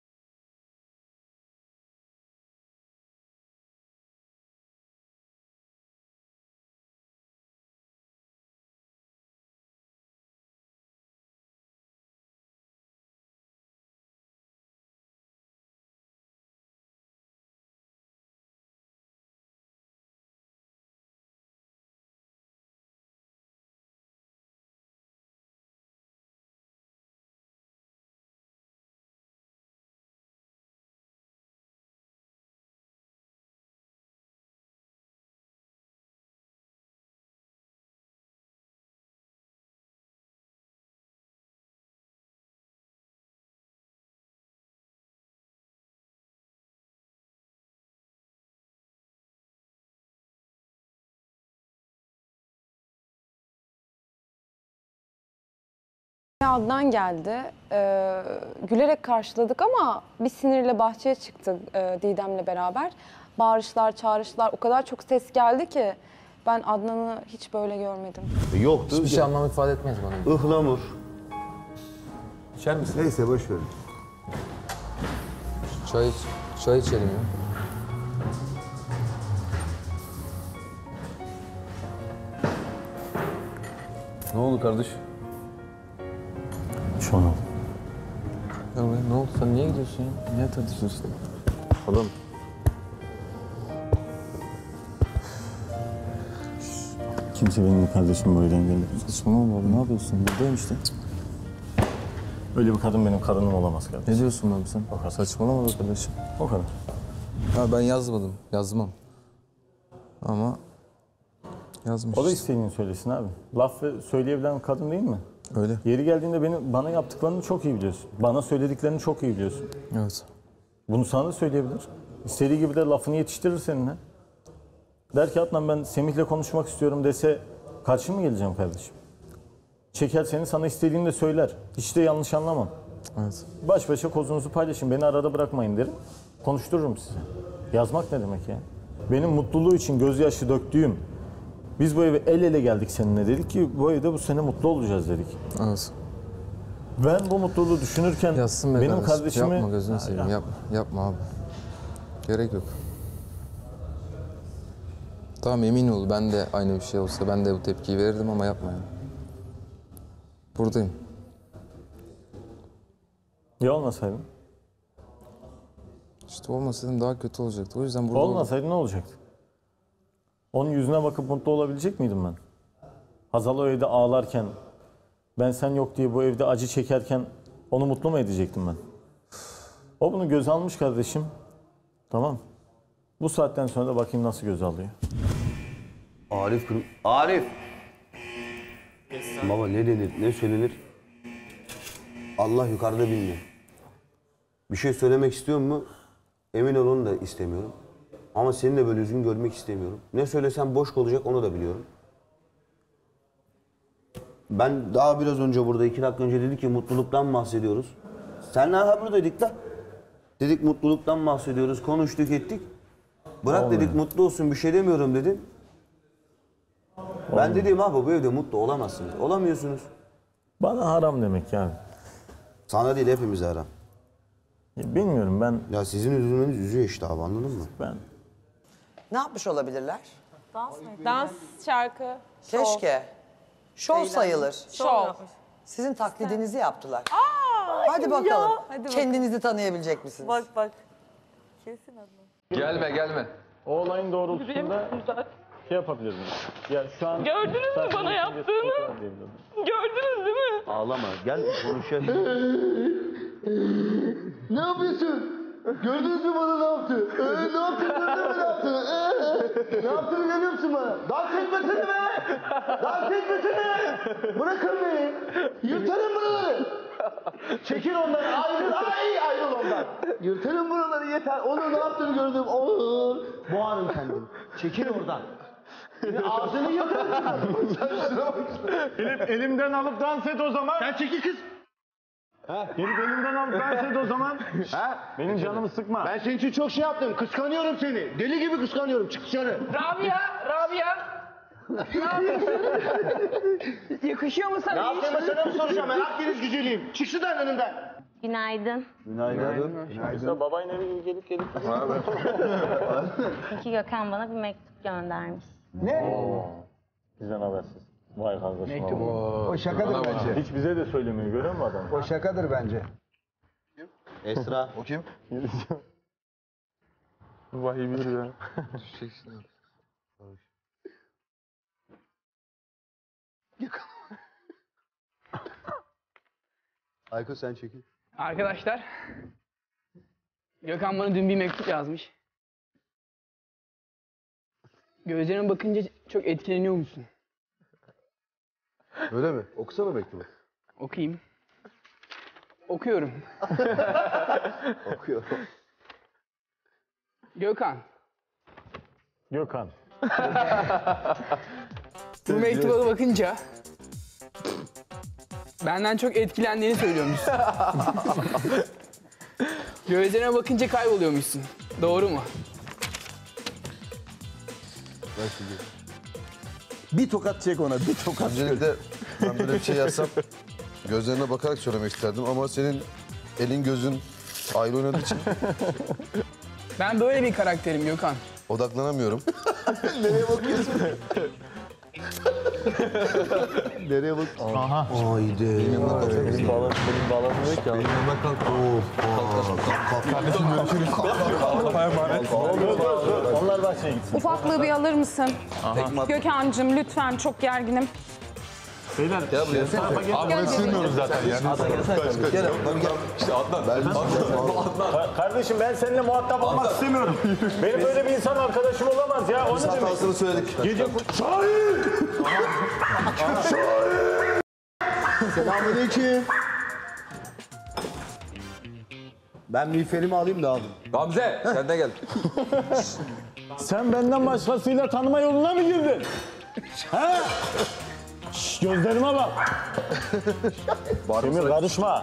Adnan geldi. Ee, gülerek karşıladık ama bir sinirle bahçeye çıktık e, Didem'le beraber. Bağırışlar, çağrışlar o kadar çok ses geldi ki ben Adnan'ı hiç böyle görmedim.
Yoktu.
Hiçbir şey anlam ifade etmez bana.
Ihlamur.
İçer misin?
Neyse boş verin.
Çay, çay içelim ya.
Ne oldu kardeş?
Şu an oldu.
Ya be, ne oldu? Sen niye gidiyorsun ya? Niye tartışıyorsun?
Oğlum. Kimse benim kardeşim böyle engelli.
Saçmalama abi, ne yapıyorsun? Buradayım işte.
Öyle bir kadın benim karınım olamaz kardeşim.
Ne diyorsun abi sen?
O kadar.
Saçmalama be kardeşim.
O kadar.
Ha ben yazmadım, yazmam. Ama yazmış.
O da istediğini söylesin abi. Laf söyleyebilen kadın değil mi?
Öyle.
Yeri geldiğinde benim bana yaptıklarını çok iyi biliyorsun. Bana söylediklerini çok iyi biliyorsun.
Evet.
Bunu sana da söyleyebilir. İstediği gibi de lafını yetiştirir seninle. Der ki Adnan ben Semih'le konuşmak istiyorum dese karşı mı geleceğim kardeşim? Çeker seni sana istediğini de söyler. Hiç de yanlış anlamam.
Evet.
Baş başa kozunuzu paylaşın. Beni arada bırakmayın derim. Konuştururum size. Yazmak ne demek ya? Benim mutluluğu için gözyaşı döktüğüm, biz bu eve el ele geldik seninle dedik ki bu evde bu sene mutlu olacağız dedik.
Evet.
Ben bu mutluluğu düşünürken
Yazsın be
benim
kardeşim.
kardeşimi...
Yapma gözünü
Ha,
seveyim,
ya.
yapma. Yapma abi. Gerek yok. Tamam emin ol ben de aynı bir şey olsa ben de bu tepkiyi verirdim ama yapma yani. Buradayım.
Ya olmasaydım?
İşte olmasaydım daha kötü olacaktı. O yüzden burada
Olmasaydı ne olacaktı? Onun yüzüne bakıp mutlu olabilecek miydim ben? Hazal o evde ağlarken, ben sen yok diye bu evde acı çekerken onu mutlu mu edecektim ben? O bunu göze almış kardeşim. Tamam. Bu saatten sonra da bakayım nasıl göze alıyor.
Arif kırm... Arif! Baba ne denir, ne söylenir? Allah yukarıda bilmiyor. Bir şey söylemek istiyor mu? Emin ol onu da istemiyorum. Ama seni de böyle üzgün görmek istemiyorum. Ne söylesem boş olacak onu da biliyorum. Ben daha biraz önce burada iki dakika önce dedik ki mutluluktan bahsediyoruz. Senle ha buradaydık da. Dedik mutluluktan bahsediyoruz, konuştuk ettik. Bırak
Olmuyor.
dedik mutlu olsun bir şey demiyorum dedin. Ben dediğim abi bu evde mutlu olamazsınız. Olamıyorsunuz.
Bana haram demek yani.
Sana değil hepimize haram.
Ya bilmiyorum ben...
Ya sizin üzülmeniz üzüyor işte abi anladın mı?
Ben...
Ne yapmış olabilirler?
Dans mı? Dans, şarkı, şov.
Keşke. Şov
Eğlence.
sayılır.
Şov.
Sizin taklidinizi yaptılar.
Aa,
Hadi bakalım.
ya. Hadi
Kendinizi tanıyabilecek misiniz?
Bak bak. Kesin Adnan.
Gelme gelme.
O olayın doğrultusunda şey yapabiliriz. Ya şu an
Gördünüz mü
sadece
bana
bir
yaptığını?
spot diyebilirim.
Gördünüz değil mi?
Ağlama. Gel konuşalım.
Ne yapıyorsun? Gördünüz mü bana ne yaptı? Ee, ne yaptın? Gördün mü ne yaptı? Ee, ne yaptığını görüyor musun bana? Dans etmesene be! Dans etmesene! Bırakın beni! Yırtarım buraları! Çekil ondan, ayrıl, ay ayrıl ondan! Yırtarım buraları yeter, onun ne yaptığını gördüm, olur! Boğarım kendimi, çekil oradan! Ağzını yırtarım! Sen şuna bak!
Elif elimden alıp dans et o zaman.
Sen çekil kız!
Ha? Elif elimden alıp dans et o zaman.
Ha?
Benim canımı sıkma.
Ben senin için çok şey yaptım. Kıskanıyorum seni. Deli gibi kıskanıyorum. Çık dışarı.
Rabia, Rabia. Ne yapıyorsun? Yakışıyor mu sana?
Ne yaptığımı sana mı soracağım? Ben Akdeniz güzeliyim. Çık şuradan önümden.
Günaydın.
Günaydın.
Günaydın. Babayla eve gelip gelip.
İki Gökhan bana bir mektup göndermiş.
Ne?
Bizden habersiz. Vay kardeşim.
Mektup.
Allah.
O şakadır
Bana
bence.
bak. Hiç bize de söylemiyor, görüyor musun adam?
O şakadır bence.
Esra.
O kim?
Vahiy bilir ya.
Düşeceksin abi.
Ayko sen çekil.
Arkadaşlar, Gökhan bana dün bir mektup yazmış. Gözlerine bakınca çok etkileniyor musun?
Öyle mi? Okusana mektubu.
Okuyayım. Okuyorum.
Okuyorum.
Gökhan,
Gökhan.
bu mektuba bakınca benden çok etkilendiğini söylüyormuşsun. Gözlerine bakınca kayboluyormuşsun. Doğru mu?
Ben şimdi.
Bir tokat çek ona, bir tokat.
Öncelikle ben böyle bir şey yazsam gözlerine bakarak söylemek isterdim ama senin elin gözün ayrı oynadığı için
Ben böyle bir karakterim Gökhan.
odaklanamıyorum.
Nereye bakıyorsun?
Nereye bak?
Aha.
Haydi. Benim yanına kalkar mısın?
Benim bağlantım, benim bağlantım yok ya.
Benim yanına kalk. Of. Kalk kalk kalk.
Kardeşim görüşürüz.
Allah'a emanet. Onlar bahçeye gitsin.
Ufaklığı bir alır mısın? Gökhan'cığım lütfen çok gerginim.
Beyler,
Gel buraya.
Abi buraya sığmıyoruz zaten yani.
Gel abi gel.
İşte Adnan.
Ben
Ka- Kardeşim ben seninle muhatap olmak istemiyorum. Benim böyle bir insan arkadaşım olamaz ya. O ne demek?
hatasını söyledik.
Gece
Şahin! Şahin!
Selamünaleyküm. Ben miğferimi alayım da aldım.
Gamze sen de gel.
sen benden başkasıyla tanıma yoluna mı girdin? He? Şş, gözlerime bak. Semih karışma.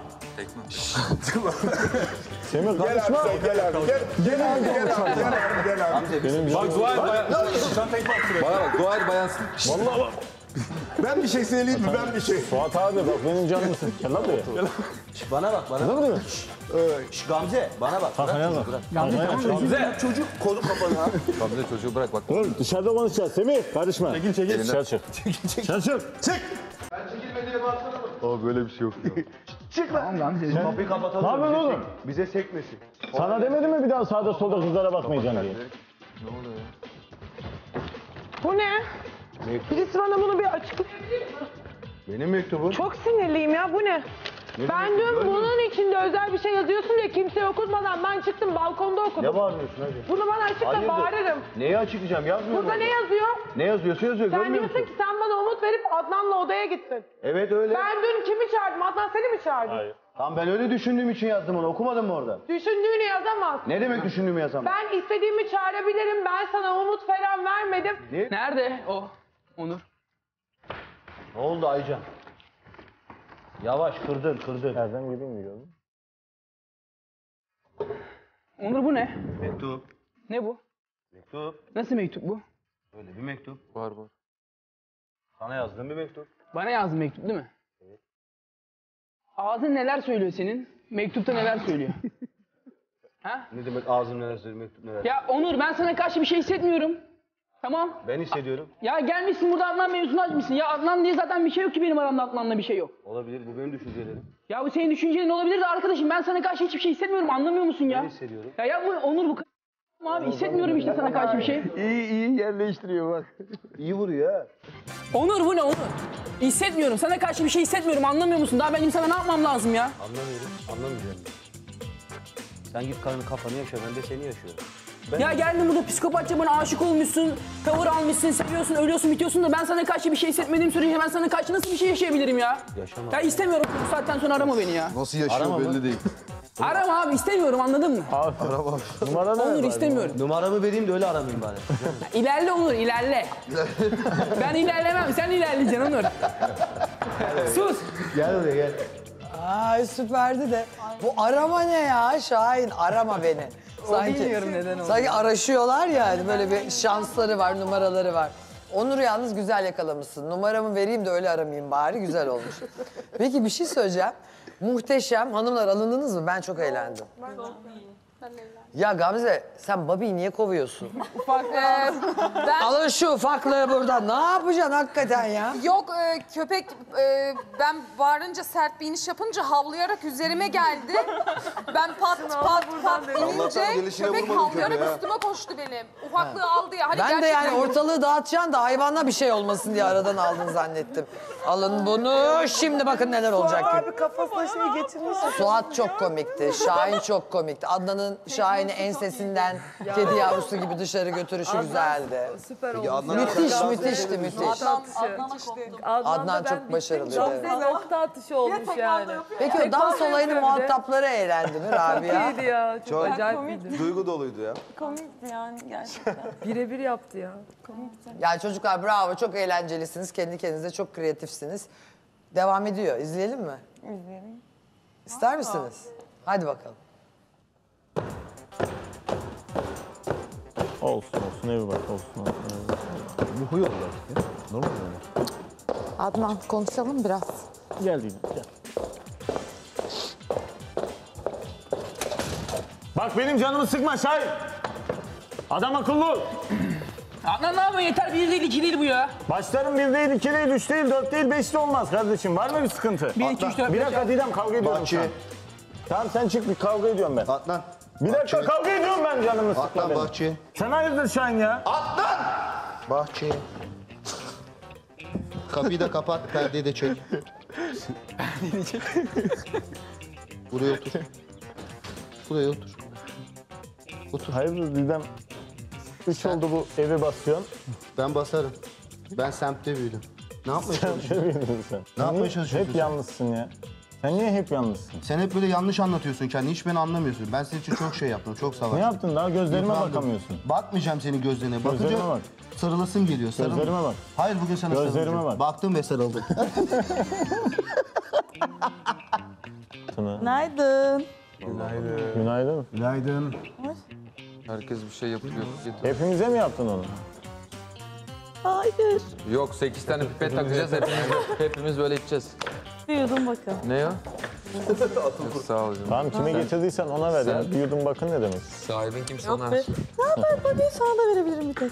Semih karışma.
Gel abi gel. Gel abi gel abi gel abi gel abi.
Benim
Bak dua et bayan. Bana bak dua et bayansın.
Vallahi bak.
Ben bir şey söyleyeyim mi? Ben bir şey.
Fuat abi bak benim canımı sık. Gel lan buraya.
Şş, bana bak bana.
Ne oluyor?
Şş, Gamze bana bak.
Kafaya bak.
Gamze.
Çocuk kolu kapanı ha.
Gamze çocuğu bırak bak.
Dur dışarıda konuşacağız. Semih karışma. Çekil çekil. Dışarı çık.
Çekil çekil.
Dışarı çık. Çık.
Ben çekilme diye baksana mı?
Aa böyle bir şey yok ya.
Çık lan. Tamam Gamze.
Kapıyı kapatalım.
Ne yapıyorsun
bize
oğlum?
sek- Bize sekmesin.
Sana demedim mi bir daha sağda solda kızlara bakmayacaksın diye?
Ne oluyor ya?
Bu ne? Birisi bana bunu bir açıklayabilir mi?
Benim mektubum.
Çok sinirliyim ya, bu ne?
Ne
Ben
demek,
dün
görmüyor
bunun içinde özel bir şey yazıyorsun diye kimseye okutmadan ben çıktım balkonda okudum.
Ne bağırıyorsun hadi?
Bunu bana açıkla,
Hayırdır?
bağırırım.
Neyi açıklayacağım? Yazmıyorum.
Burada ne
orada.
yazıyor?
Ne yazıyorsa yazıyor.
Sen
Görmüyor
diyorsun
musun?
ki sen bana umut verip Adnan'la odaya gittin.
Evet öyle.
Ben dün kimi çağırdım? Adnan seni mi çağırdı?
Hayır.
Tamam ben öyle düşündüğüm için yazdım onu. Okumadın mı orada?
Düşündüğünü yazamaz.
Ne demek düşündüğümü yazamam?
Ben istediğimi çağırabilirim. Ben sana umut falan vermedim.
Ne?
Nerede o? Onur.
Ne oldu Aycan? Yavaş kırdın kırdın.
Erdem gibi mi gördün?
Onur bu ne?
Mektup.
Ne bu?
Mektup.
Nasıl mektup bu?
Öyle bir mektup.
Var var.
Sana yazdığım bir mektup.
Bana yazdın mektup değil mi? Evet. Ağzın neler söylüyor senin? Mektupta neler söylüyor? Ha?
Ne demek ağzım neler söylüyor mektup neler?
Ya Onur ben sana karşı bir şey hissetmiyorum. Tamam.
Ben hissediyorum.
Ya gelmişsin burada Adnan mevzunu açmışsın. Ya Adnan diye zaten bir şey yok ki benim aramda Adnan'la bir şey yok.
Olabilir, bu benim düşüncelerim.
Ya bu senin düşüncelerin olabilir de arkadaşım ben sana karşı hiçbir şey hissetmiyorum anlamıyor musun ya?
Ben hissediyorum.
Ya ya bu Onur bu k- abi hissetmiyorum işte sana karşı bir şey.
İyi iyi yerleştiriyor bak. İyi vuruyor ha.
Onur bu ne Onur? Hissetmiyorum sana karşı bir şey hissetmiyorum anlamıyor musun? Daha benim sana ne yapmam lazım ya?
Anlamıyorum, anlamayacağım. Sen git karnı kafanı yaşa, ben de seni yaşıyorum. Ben
Ya geldin burada psikopatça bana aşık olmuşsun, tavır almışsın, seviyorsun, ölüyorsun, bitiyorsun da ben sana karşı bir şey hissetmediğim sürece ben sana karşı nasıl bir şey yaşayabilirim ya?
Yaşamam.
Ya istemiyorum bu saatten sonra arama beni ya.
Nasıl yaşıyor
Arama
belli
mı?
değil.
Arama abi istemiyorum anladın mı?
Abi,
Arama.
numara ne?
Onur istemiyorum.
Numaramı vereyim de öyle aramayayım bari.
İlerle Onur ilerle. Ben ilerlemem sen ilerleyeceksin Onur. Sus.
Gel oraya gel.
Ay süperdi de. Bu arama ne ya Şahin? Arama beni. Sanki,
bilmiyorum neden oldu.
Sanki araşıyorlar yani böyle bir şansları var, numaraları var. Onur'u yalnız güzel yakalamışsın. Numaramı vereyim de öyle aramayayım bari. Güzel olmuş. Peki bir şey söyleyeceğim. Muhteşem. Hanımlar alındınız mı? Ben çok eğlendim. Ya Gamze sen Bobby'yi niye kovuyorsun?
Ufak. Ee, ben...
Alın şu ufaklığı buradan. Ne yapacaksın hakikaten ya?
Yok e, köpek e, ben bağırınca sert bir iniş yapınca havlayarak üzerime geldi. Ben pat pat pat inince köpek havlayarak üstüme koştu benim. Ufaklığı aldı ya. Hani
Ben de yani
gerçekten-
ortalığı dağıtacaksın da hayvanla bir şey olmasın diye aradan aldın zannettim. Alın bunu. Şimdi bakın neler olacak.
Abi kafasına şey geçirmiş.
Suat çok komikti. Şahin çok komikti. Adnan'ın Şahin'i ensesinden kedi yavrusu gibi dışarı götürüşü güzeldi.
Süper
Peki,
olmuş.
Adnan-
Müthiş, müthişti, müthiş.
Adnan, Adnan'a koptum.
Adnan çok başarılıydı.
Çok
evet.
güzel nokta atışı olmuş yani.
Peki o dans olayının muhatapları eğlendi mi Rabia?
İyiydi ya. Çok,
Çok
acayip iyiydi.
duygu doluydu ya.
Komikti yani gerçekten.
Birebir yaptı ya.
Yani çocuklar bravo, çok eğlencelisiniz. Kendi kendinize çok kreatifsiniz. Devam ediyor. İzleyelim mi?
İzleyelim.
İster misiniz? Hadi bakalım.
Olsun olsun evi bak olsun olsun. Evi bak.
Bu huy oldu artık ya. Normal yani.
Adnan konuşalım biraz.
Gel Didem gel. Bak benim canımı sıkma Şahin. Adam akıllı ol.
Adnan ne yapıyorsun yeter bir değil iki değil bu ya.
Başlarım bir değil, iki değil, üç değil, dört değil, beş de olmaz kardeşim. Var mı bir sıkıntı?
Bir, iki, üç, dört,
Bir
beş,
dakika
altı.
Didem kavga ediyorum
Bahçe.
şu an. Tamam sen çık bir kavga ediyorum ben.
Adnan.
Bir dakika
Bahçe.
kavga ediyorum ben canımı sıkma
Adnan
benim.
bahçe.
Sen hayırdır Şahin ya?
Adnan! Bahçe. Kapıyı da kapat, perdeyi de çek. Buraya otur. Buraya otur. Otur.
Hayırdır Didem? Üç oldu bu evi basıyorsun.
Ben basarım. Ben semtte büyüdüm. Ne yapmaya
Sen
çalışıyorsun?
seviyorsun sen.
Ne yapmaya
Niye
çalışıyorsun
Hep
sen?
yalnızsın ya. Sen niye hep yalnızsın?
Sen hep böyle yanlış anlatıyorsun kendini. Hiç beni anlamıyorsun. Ben senin için çok şey yaptım. Çok savaştım.
Ne yaptın daha gözlerime
Yıprandım.
bakamıyorsun.
Bakmayacağım senin gözlerine.
Gözlerime
Bakınca
bak.
sarılasın geliyor. Sarıl.
Gözlerime bak.
Hayır bugün sana
Gözlerime
sarılacağım.
bak.
Baktım ve sarıldım.
Günaydın.
Günaydın. Günaydın.
Günaydın.
Herkes bir şey yapıyor.
Hepimize mi yaptın onu?
Hayır.
Yok sekiz tane pipet takacağız hepimiz, hepimiz böyle içeceğiz.
Bir yudum bakın.
Ne o? Çok sağ ol canım.
Tamam kime getirdiysen ona ver ya.
Sen-
Bir yudum bakın ne demek?
Sahibin kimse ona.
Ne haber Bobby? Sana da verebilirim bir tek.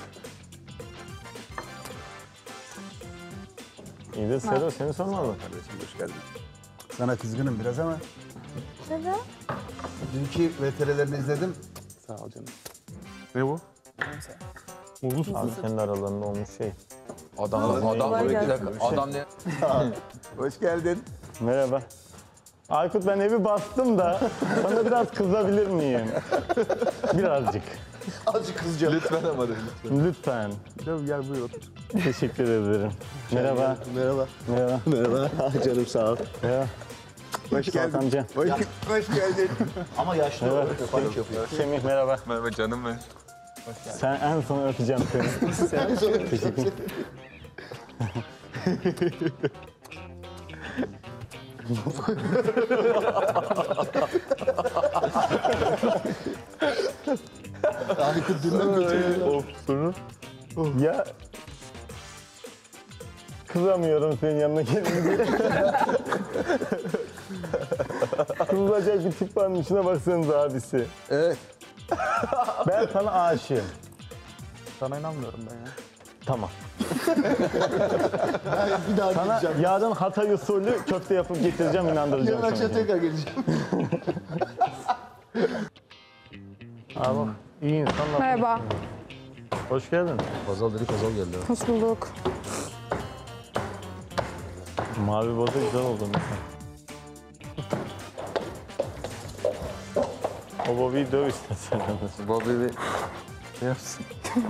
İyidir Sero seni sormalı.
Kardeşim hoş geldin. Sana kızgınım biraz ama
Neden?
dünkü V T R'lerini izledim.
Sağ ol canım. Ne bu? Muzlu
Abi kendi aralarında olmuş şey.
Adam, adam,
Kolay
bir
gelsin.
dakika, adam ne?
Hoş geldin.
Merhaba. Aykut ben evi bastım da sana biraz kızabilir miyim? Birazcık.
Azıcık kızacağım.
Lütfen ama de, lütfen.
Lütfen.
Gel, gel buyur otur.
Teşekkür ederim. Merhaba.
Merhaba.
Merhaba.
Merhaba. Canım sağ ol.
Merhaba.
Hoş
Suat
geldin.
amca.
Hoş, hoş geldin.
Ama yaşlı
Merhaba.
olarak panik yapıyor.
Semih merhaba.
Merhaba canım benim.
Sen en son öpeceğim seni.
Sen sonra
Teşekkür
Aykut dünden götürüyor.
Of sorun. Ya kızamıyorum senin yanına gelince. Kızılacak bir tip varmış. Şuna baksanıza abisi.
Evet.
Ben sana aşığım.
Sana inanmıyorum ben ya.
Tamam.
Ben bir daha
Sana
geleceğim.
yarın Hatay usulü köfte yapıp getireceğim, inandıracağım
Yarın akşam
seni.
tekrar geleceğim.
Aa bak, iyi insanlar.
Merhaba.
Hoş geldin.
Kazal dedik, kazal geldi.
Hoş bulduk.
Mavi boza güzel oldu mesela. O Bobby'yi döv istersen.
Bobby bir ne yapsın?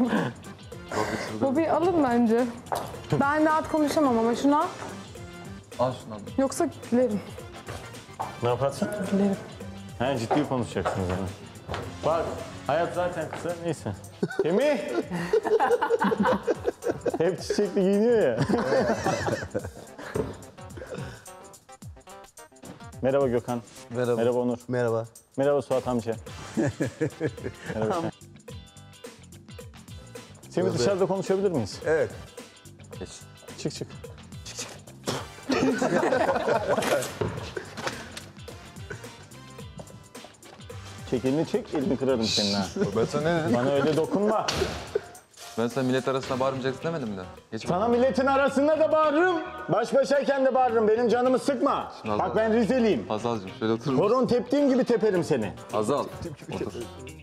Bu bir alın bence. Ben rahat konuşamam ama şuna.
Al şunu al.
Yoksa gülerim.
Ne yaparsın?
Gülerim.
He, ciddi konuşacaksınız yani. Bak, hayat zaten kısa, neyse. Semih! Hep çiçekli giyiniyor ya. Merhaba Gökhan.
Merhaba.
Merhaba Onur.
Merhaba.
Merhaba Suat amca. Merhaba. Semih. Semih,
Merhaba.
dışarıda konuşabilir miyiz?
Evet.
Geç. Çık çık. Çık çık. Çek elini çek, elini kırarım senin ha.
Ben sana ne dedim?
Bana öyle dokunma.
Ben sana millet arasında bağırmayacaksın demedim mi de? Geç
Sana milletin arasında da bağırırım. Baş başayken de bağırırım. Benim canımı sıkma.
Şunu al,
Bak
al.
ben Rizeliyim.
Hazal'cığım şöyle oturur musun?
Horon teptiğim gibi teperim seni.
Hazal. Otur.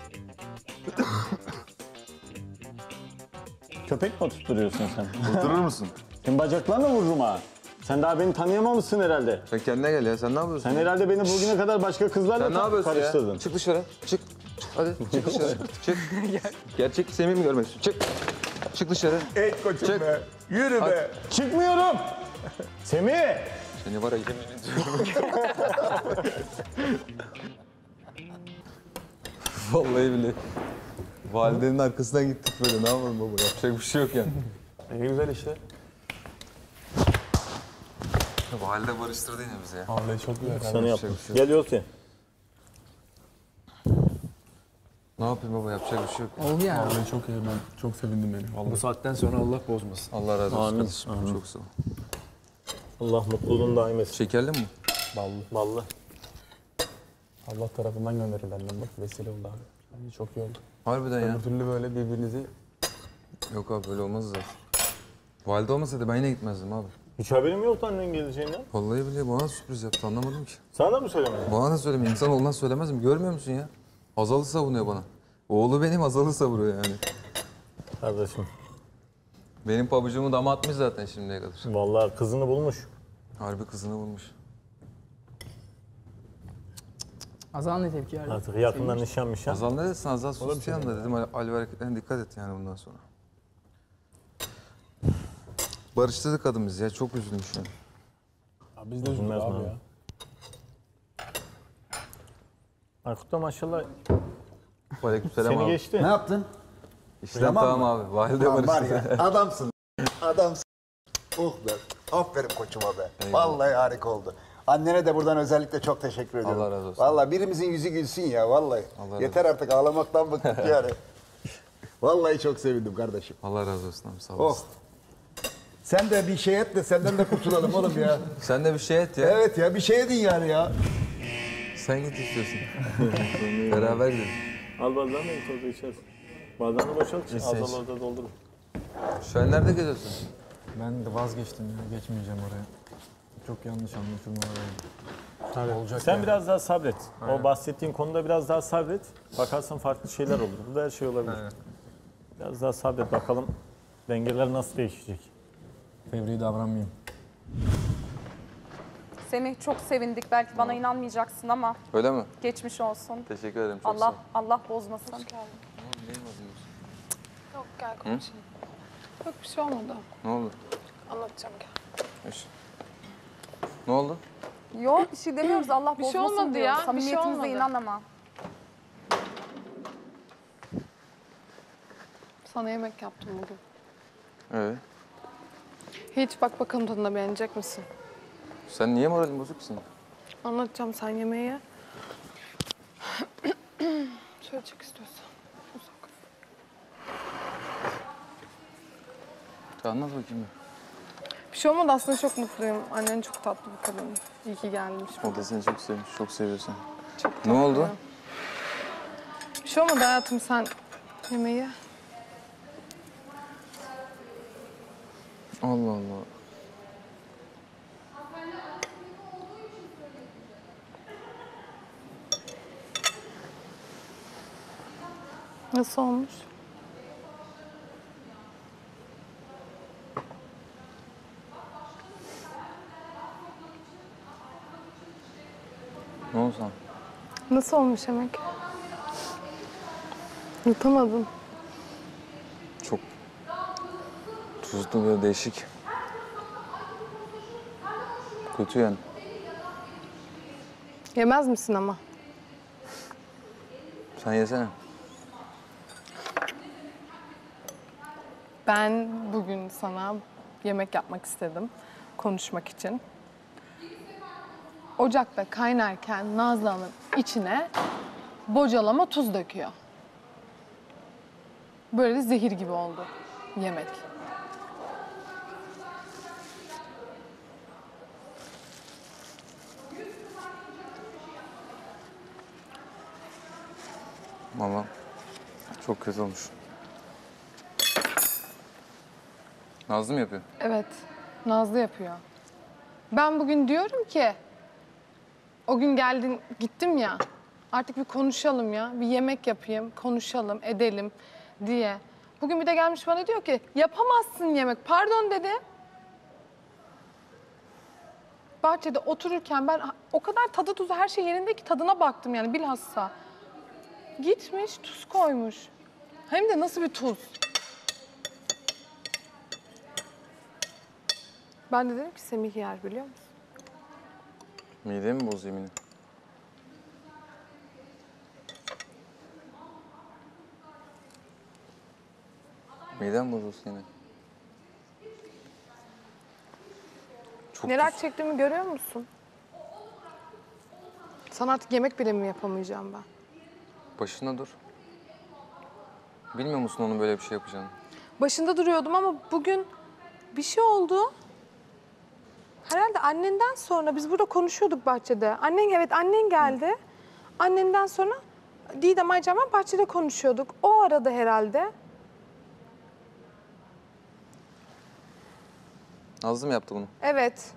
Köpek mi tutturuyorsun sen?
Oturur musun?
Senin bacaklarına vururum ha. Sen daha beni tanıyamamışsın herhalde.
Sen kendine gel ya. Sen ne yapıyorsun?
Sen herhalde beni bugüne kadar başka kızlarla
Sen ne yapıyorsun
karıştırdın.
ya? Çık dışarı. Çık. Hadi çık dışarı. Çık. Gerçek Semih mi görmek Çık. Çık dışarı.
Et koçum
Çık.
be. Yürü
Hadi.
be. Çıkmıyorum. Semih.
Seni var ya yemin ediyorum. Vallahi bile. Validenin arkasından gittik böyle. Ne yapalım baba? Yapacak bir şey yok yani.
Ne güzel işte.
Valide barıştırdı yine bizi ya.
Vallahi çok güzel.
Sana yaptım. Gel Yolki.
Ne yapayım baba? Yapacak bir şey yok.
Oldu ya.
Vallahi çok iyi. Ben çok sevindim yani. Vallahi.
Bu saatten sonra Allah bozmasın.
Allah razı olsun
Amin.
kardeşim.
Amin.
Çok sağ ol.
Allah mutluluğunu daim etsin.
Şekerli mi?
Ballı.
Ballı.
Allah tarafından gönderilenler bak vesile oldu abi. Bence çok iyi oldu.
Harbiden ya.
Öbür türlü böyle birbirinizi...
Yok abi böyle olmaz zaten. Valide olmasaydı ben yine gitmezdim abi.
Hiç haberim yoktu annen geleceğinden.
Vallahi bile bana sürpriz yaptı anlamadım ki.
Sana da mı söylemedin?
Bana da söylemiyor. İnsan oğlundan söylemez mi? Görmüyor musun ya? Hazal'ı savunuyor bana. Oğlu benim Hazal'ı savuruyor yani.
Kardeşim.
Benim pabucumu dama atmış zaten şimdiye kadar.
Vallahi kızını bulmuş.
Harbi kızını bulmuş.
Azal ne tepki verdi?
Artık yakından nişan nişan.
Hazal ne desin? Hazal sus yanında dedim. Ali, Ali hareketlerine dikkat et yani bundan sonra. Barıştırdı kadın bizi ya. Çok üzülmüş yani.
Ya biz de üzüldük
Üzülmez mi
abi
abi?
ya.
Aykut da maşallah
Aleykümselam
seni
abi.
geçti.
Ne yaptın?
İşte tamam, tamam abi. Valide
Ulan var
barıştırdı.
ya adamsın. Adamsın. Oh be. Aferin koçuma be.
Eyvallah.
Vallahi harika oldu. Annene de buradan özellikle çok teşekkür ediyorum.
Allah razı olsun.
Vallahi birimizin yüzü gülsün ya vallahi.
Allah razı
Yeter artık ağlamaktan bıktık yani. Vallahi çok sevindim kardeşim.
Allah razı olsun abi sağ
Oh.
olasın.
Sen de bir şey et de senden de kurtulalım oğlum ya.
Sen de bir şey et ya.
Evet ya bir şey edin yani ya.
Sen git istiyorsun. Beraber gidelim.
Al bardağını da git orada içersin. Bardağını boşalt,
İçeriz.
Azal orada doldurun.
Şu an nerede geziyorsun?
Ben de vazgeçtim ya. Geçmeyeceğim oraya. Çok yanlış anlaşılma oraya.
Tabii.
Olacak
Sen
yani.
biraz daha sabret.
Aynen.
O bahsettiğin konuda biraz daha sabret. Bakarsın farklı şeyler olur. Burada her şey olabilir.
Aynen.
Biraz daha sabret bakalım dengeler nasıl değişecek.
Fevri davranmayayım.
Semih çok sevindik. Belki bana inanmayacaksın ama
Öyle mi?
geçmiş olsun.
Teşekkür ederim. Çok
Allah
sağ ol.
Allah bozmasın.
Yok gel
Hı?
konuşalım. Yok bir şey olmadı.
Ne oldu?
Anlatacağım gel.
Eş. Ne oldu?
Yok bir şey demiyoruz. Allah
Bir şey
bozmasın
olmadı
diyoruz.
ya, bir şey
Samimiyetimize
olmadı.
inan ama.
Sana yemek yaptım bugün.
Evet.
Hiç bak bakalım tadına beğenecek misin?
Sen niye moralin bozuk ki senin?
Anlatacağım sen yemeği ye. Şöyle çık istiyorsan. Uzak.
Anlat bakayım.
Bir şey olmadı aslında çok mutluyum. Annen çok tatlı bir kadın. İyi ki gelmiş.
O da seni çok sevmiş, çok seviyor seni.
Çok
Ne oldu?
tatlı. Bir şey olmadı hayatım sen yemeği ye.
Allah Allah.
Nasıl olmuş?
Ne oldu sana?
Nasıl olmuş yemek? Yutamadım.
Çok tuzlu ve değişik. Kötü yani.
Yemez misin ama?
Sen yesene.
Ben bugün sana yemek yapmak istedim. Konuşmak için. Ocakta kaynarken Nazlı Hanım içine bocalama tuz döküyor. Böyle de zehir gibi oldu yemek.
Valla çok kötü olmuş. Nazlı mı yapıyor?
Evet, Nazlı yapıyor. Ben bugün diyorum ki, o gün geldin, gittim ya, artık bir konuşalım ya, bir yemek yapayım, konuşalım, edelim diye. Bugün bir de gelmiş bana diyor ki, yapamazsın yemek, pardon dedi. Bahçede otururken ben o kadar tadı tuzu her şey yerinde ki tadına baktım yani bilhassa. Gitmiş, tuz koymuş. Hem de nasıl bir tuz. Ben de dedim ki Semih yer biliyor musun?
Midemi mi boz yemini? Midem bozulsun yine. Çok
Neler çektiğimi görüyor musun? Sana artık yemek bile mi yapamayacağım ben?
Başında dur. Bilmiyor musun onun böyle bir şey yapacağını?
Başında duruyordum ama bugün bir şey oldu. Herhalde annenden sonra biz burada konuşuyorduk bahçede. Annen evet annen geldi. Annenden sonra Didem Aycan ben bahçede konuşuyorduk. O arada herhalde.
Nazlı mı yaptı bunu?
Evet.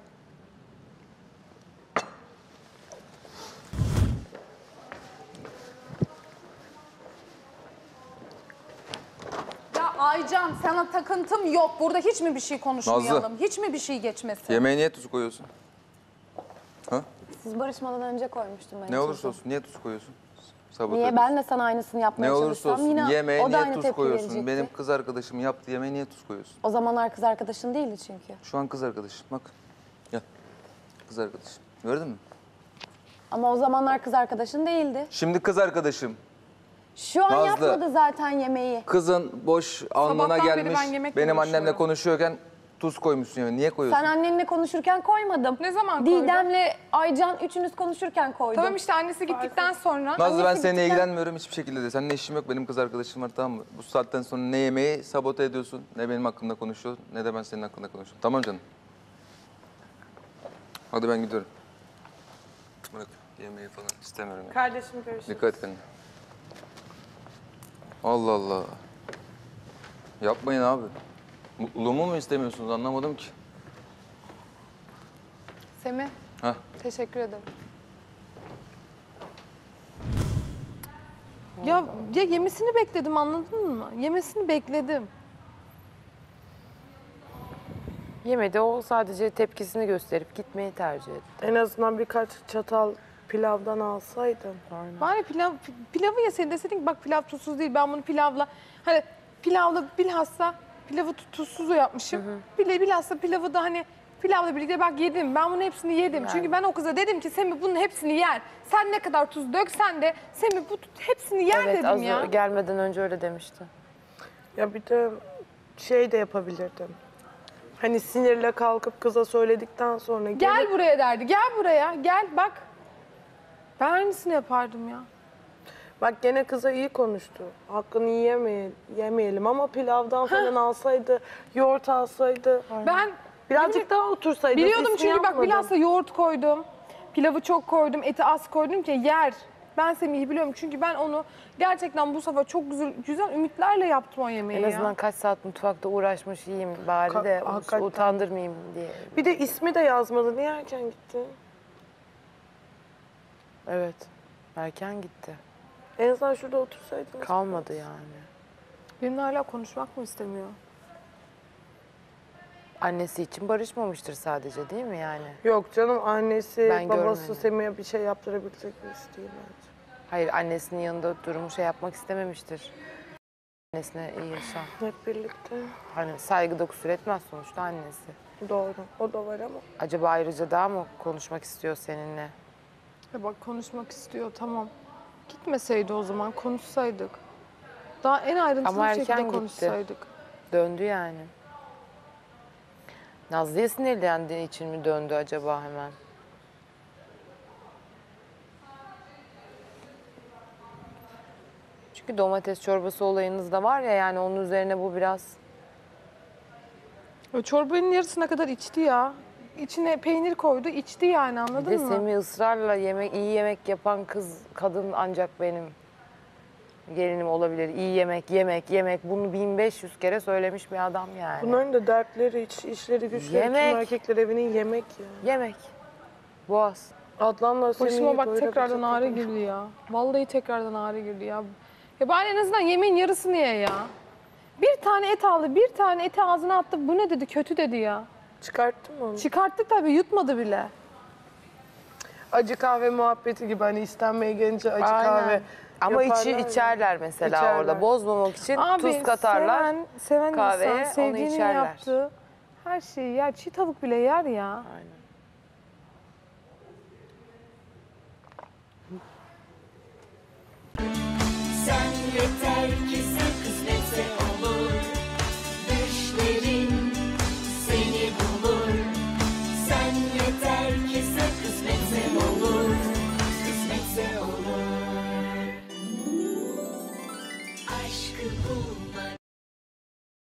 Ya Aycan sana takıntım yok. Burada hiç mi bir şey konuşmayalım?
Nazlı.
Hiç mi bir şey geçmesin?
Yemeğe niye tuz koyuyorsun? Ha?
Siz barışmadan önce koymuştum ben.
Ne olursa olsun niye tuz koyuyorsun? Sabote
Niye?
ediyorsun.
Ben de sana aynısını yapmaya
Ne olursa
çalışsam
olsun
yine
yemeğe
o da
niye
aynı
tuz
tepki
koyuyorsun?
verecekti.
Benim kız arkadaşım yaptı yemeğe niye tuz koyuyorsun?
O zamanlar kız arkadaşın değildi çünkü.
Şu an kız arkadaşım bak. Gel. Kız arkadaşım. Gördün mü?
Ama o zamanlar kız arkadaşın değildi.
Şimdi kız arkadaşım.
Şu an
Nazlı.
yapmadı zaten yemeği.
Kızın boş alnına
Sabahtan beri
gelmiş.
ben yemekle
Benim annemle
uğraşıyorum.
konuşuyorken tuz koymuşsun yemeğe. Niye koyuyorsun?
Sen annenle konuşurken koymadım.
Ne zaman koydun?
Didem'le Aycan üçünüz konuşurken koydum.
Tamam işte annesi gittikten sonra.
Nazlı ben
Annesi
seninle
gittikten-
ilgilenmiyorum hiçbir şekilde de. Seninle işim yok. Benim kız arkadaşım var tamam mı? Bu saatten sonra ne yemeği sabote ediyorsun, ne benim hakkımda konuşuyorsun, ne de ben senin hakkında konuşuyorum. Tamam canım. Hadi ben gidiyorum. Bırak yemeği falan istemiyorum. ya.
Kardeşim görüşürüz.
Dikkat et kendine. Allah Allah. Yapmayın abi. Mutluluğumu mu istemiyorsunuz anlamadım ki.
Semih,
Heh.
teşekkür ederim. Ya, ya yemesini bekledim anladın mı? Yemesini bekledim.
Yemedi, o sadece tepkisini gösterip gitmeyi tercih etti.
En azından birkaç çatal pilavdan alsaydın.
Bari pilav, pilavı yeseydin deseydin ki bak pilav tuzsuz değil ben bunu pilavla hani pilavla bilhassa pilavı tu- tuzsuz yapmışım. Bile bilhassa pilavı da hani pilavla birlikte bak yedim. Ben bunun hepsini yedim. Çünkü ben o kıza dedim ki Semih bunun hepsini yer. Sen ne kadar tuz döksen de Semih bu hepsini yer
Evet,
dedim
az
ya.
gelmeden önce öyle demişti.
Ya bir de şey de yapabilirdin. Hani sinirle kalkıp kıza söyledikten sonra...
Gel
gelip-
buraya derdi. Gel buraya. Gel bak. Ben aynısını yapardım ya.
Bak gene kıza iyi konuştu. Hakkını yiyemeyelim, yemeyelim ama pilavdan falan alsaydı, yoğurt alsaydı.
Ben
birazcık daha otursaydın.
Biliyordum
sesini
çünkü bak
yapmadın.
bilhassa yoğurt koydum. Pilavı çok koydum, eti az koydum ki yer. Ben Semih'i biliyorum çünkü ben onu gerçekten bu sefer çok güzel, güzel ümitlerle yaptım o yemeği
En
ya.
azından kaç saat mutfakta uğraşmış yiyeyim bari
Ka-
de
hakikaten.
utandırmayayım diye.
Bir de ismi de yazmadı. Niye erken gitti?
Evet. Erken gitti.
En azından şurada otursaydınız.
Kalmadı yani.
Benimle hala konuşmak mı istemiyor?
Annesi için barışmamıştır sadece değil mi yani?
Yok canım, annesi,
Ben
babası
görmedim.
Semih'e bir şey yaptırabilecek birisi değil bence.
Hayır, annesinin yanında durumu şey yapmak istememiştir. Annesine iyi yaşa.
Hep birlikte.
Hani saygıda kusur etmez sonuçta annesi.
Doğru, o da var ama.
Acaba ayrıca daha mı konuşmak istiyor seninle?
Ya bak konuşmak istiyor tamam. Gitmeseydi o zaman konuşsaydık. Daha en ayrıntılı
Ama
bir şekilde
erken gitti.
konuşsaydık.
Döndü yani. Nazlı'ya sinirlendiği için mi döndü acaba hemen? Çünkü domates çorbası olayınız da var ya yani onun üzerine bu biraz...
O çorbanın yarısına kadar içti ya. İçine peynir koydu, içti yani
Bir
anladın
de
mı?
Semih ısrarla yemek, iyi yemek yapan kız, kadın ancak benim gelinim olabilir. İyi yemek, yemek, yemek. Bunu bin beş yüz kere söylemiş bir adam yani.
Bunların da dertleri, iç, işleri, güçleri,
Yemek.
tüm erkekler evinin yemek ya.
Yemek. Boğaz.
Adlan'la
Başıma
Semih'i
bak
böyle
tekrardan
bir
ağrı
takım-
girdi ya. Vallahi tekrardan ağrı girdi ya. Ya bari en azından yemeğin yarısını ye ya. Bir tane et aldı, bir tane eti ağzına attı. Bu ne dedi? Kötü dedi ya.
Çıkarttın mı onu?
Çıkarttı tabii, yutmadı bile.
Acı kahve muhabbeti gibi hani istenmeye gelince acı
Aynen.
kahve
Ama
yaparlar
içi
ya.
içerler mesela
İçerler.
orada. Bozmamak için
Abi,
tuz katarlar.
Seven, seven
kahveye,
insan
onu
sevdiğini
içerler.
yaptığı her şeyi yer. Çiğ tavuk bile yer ya.
Aynen.
Sen yeter ki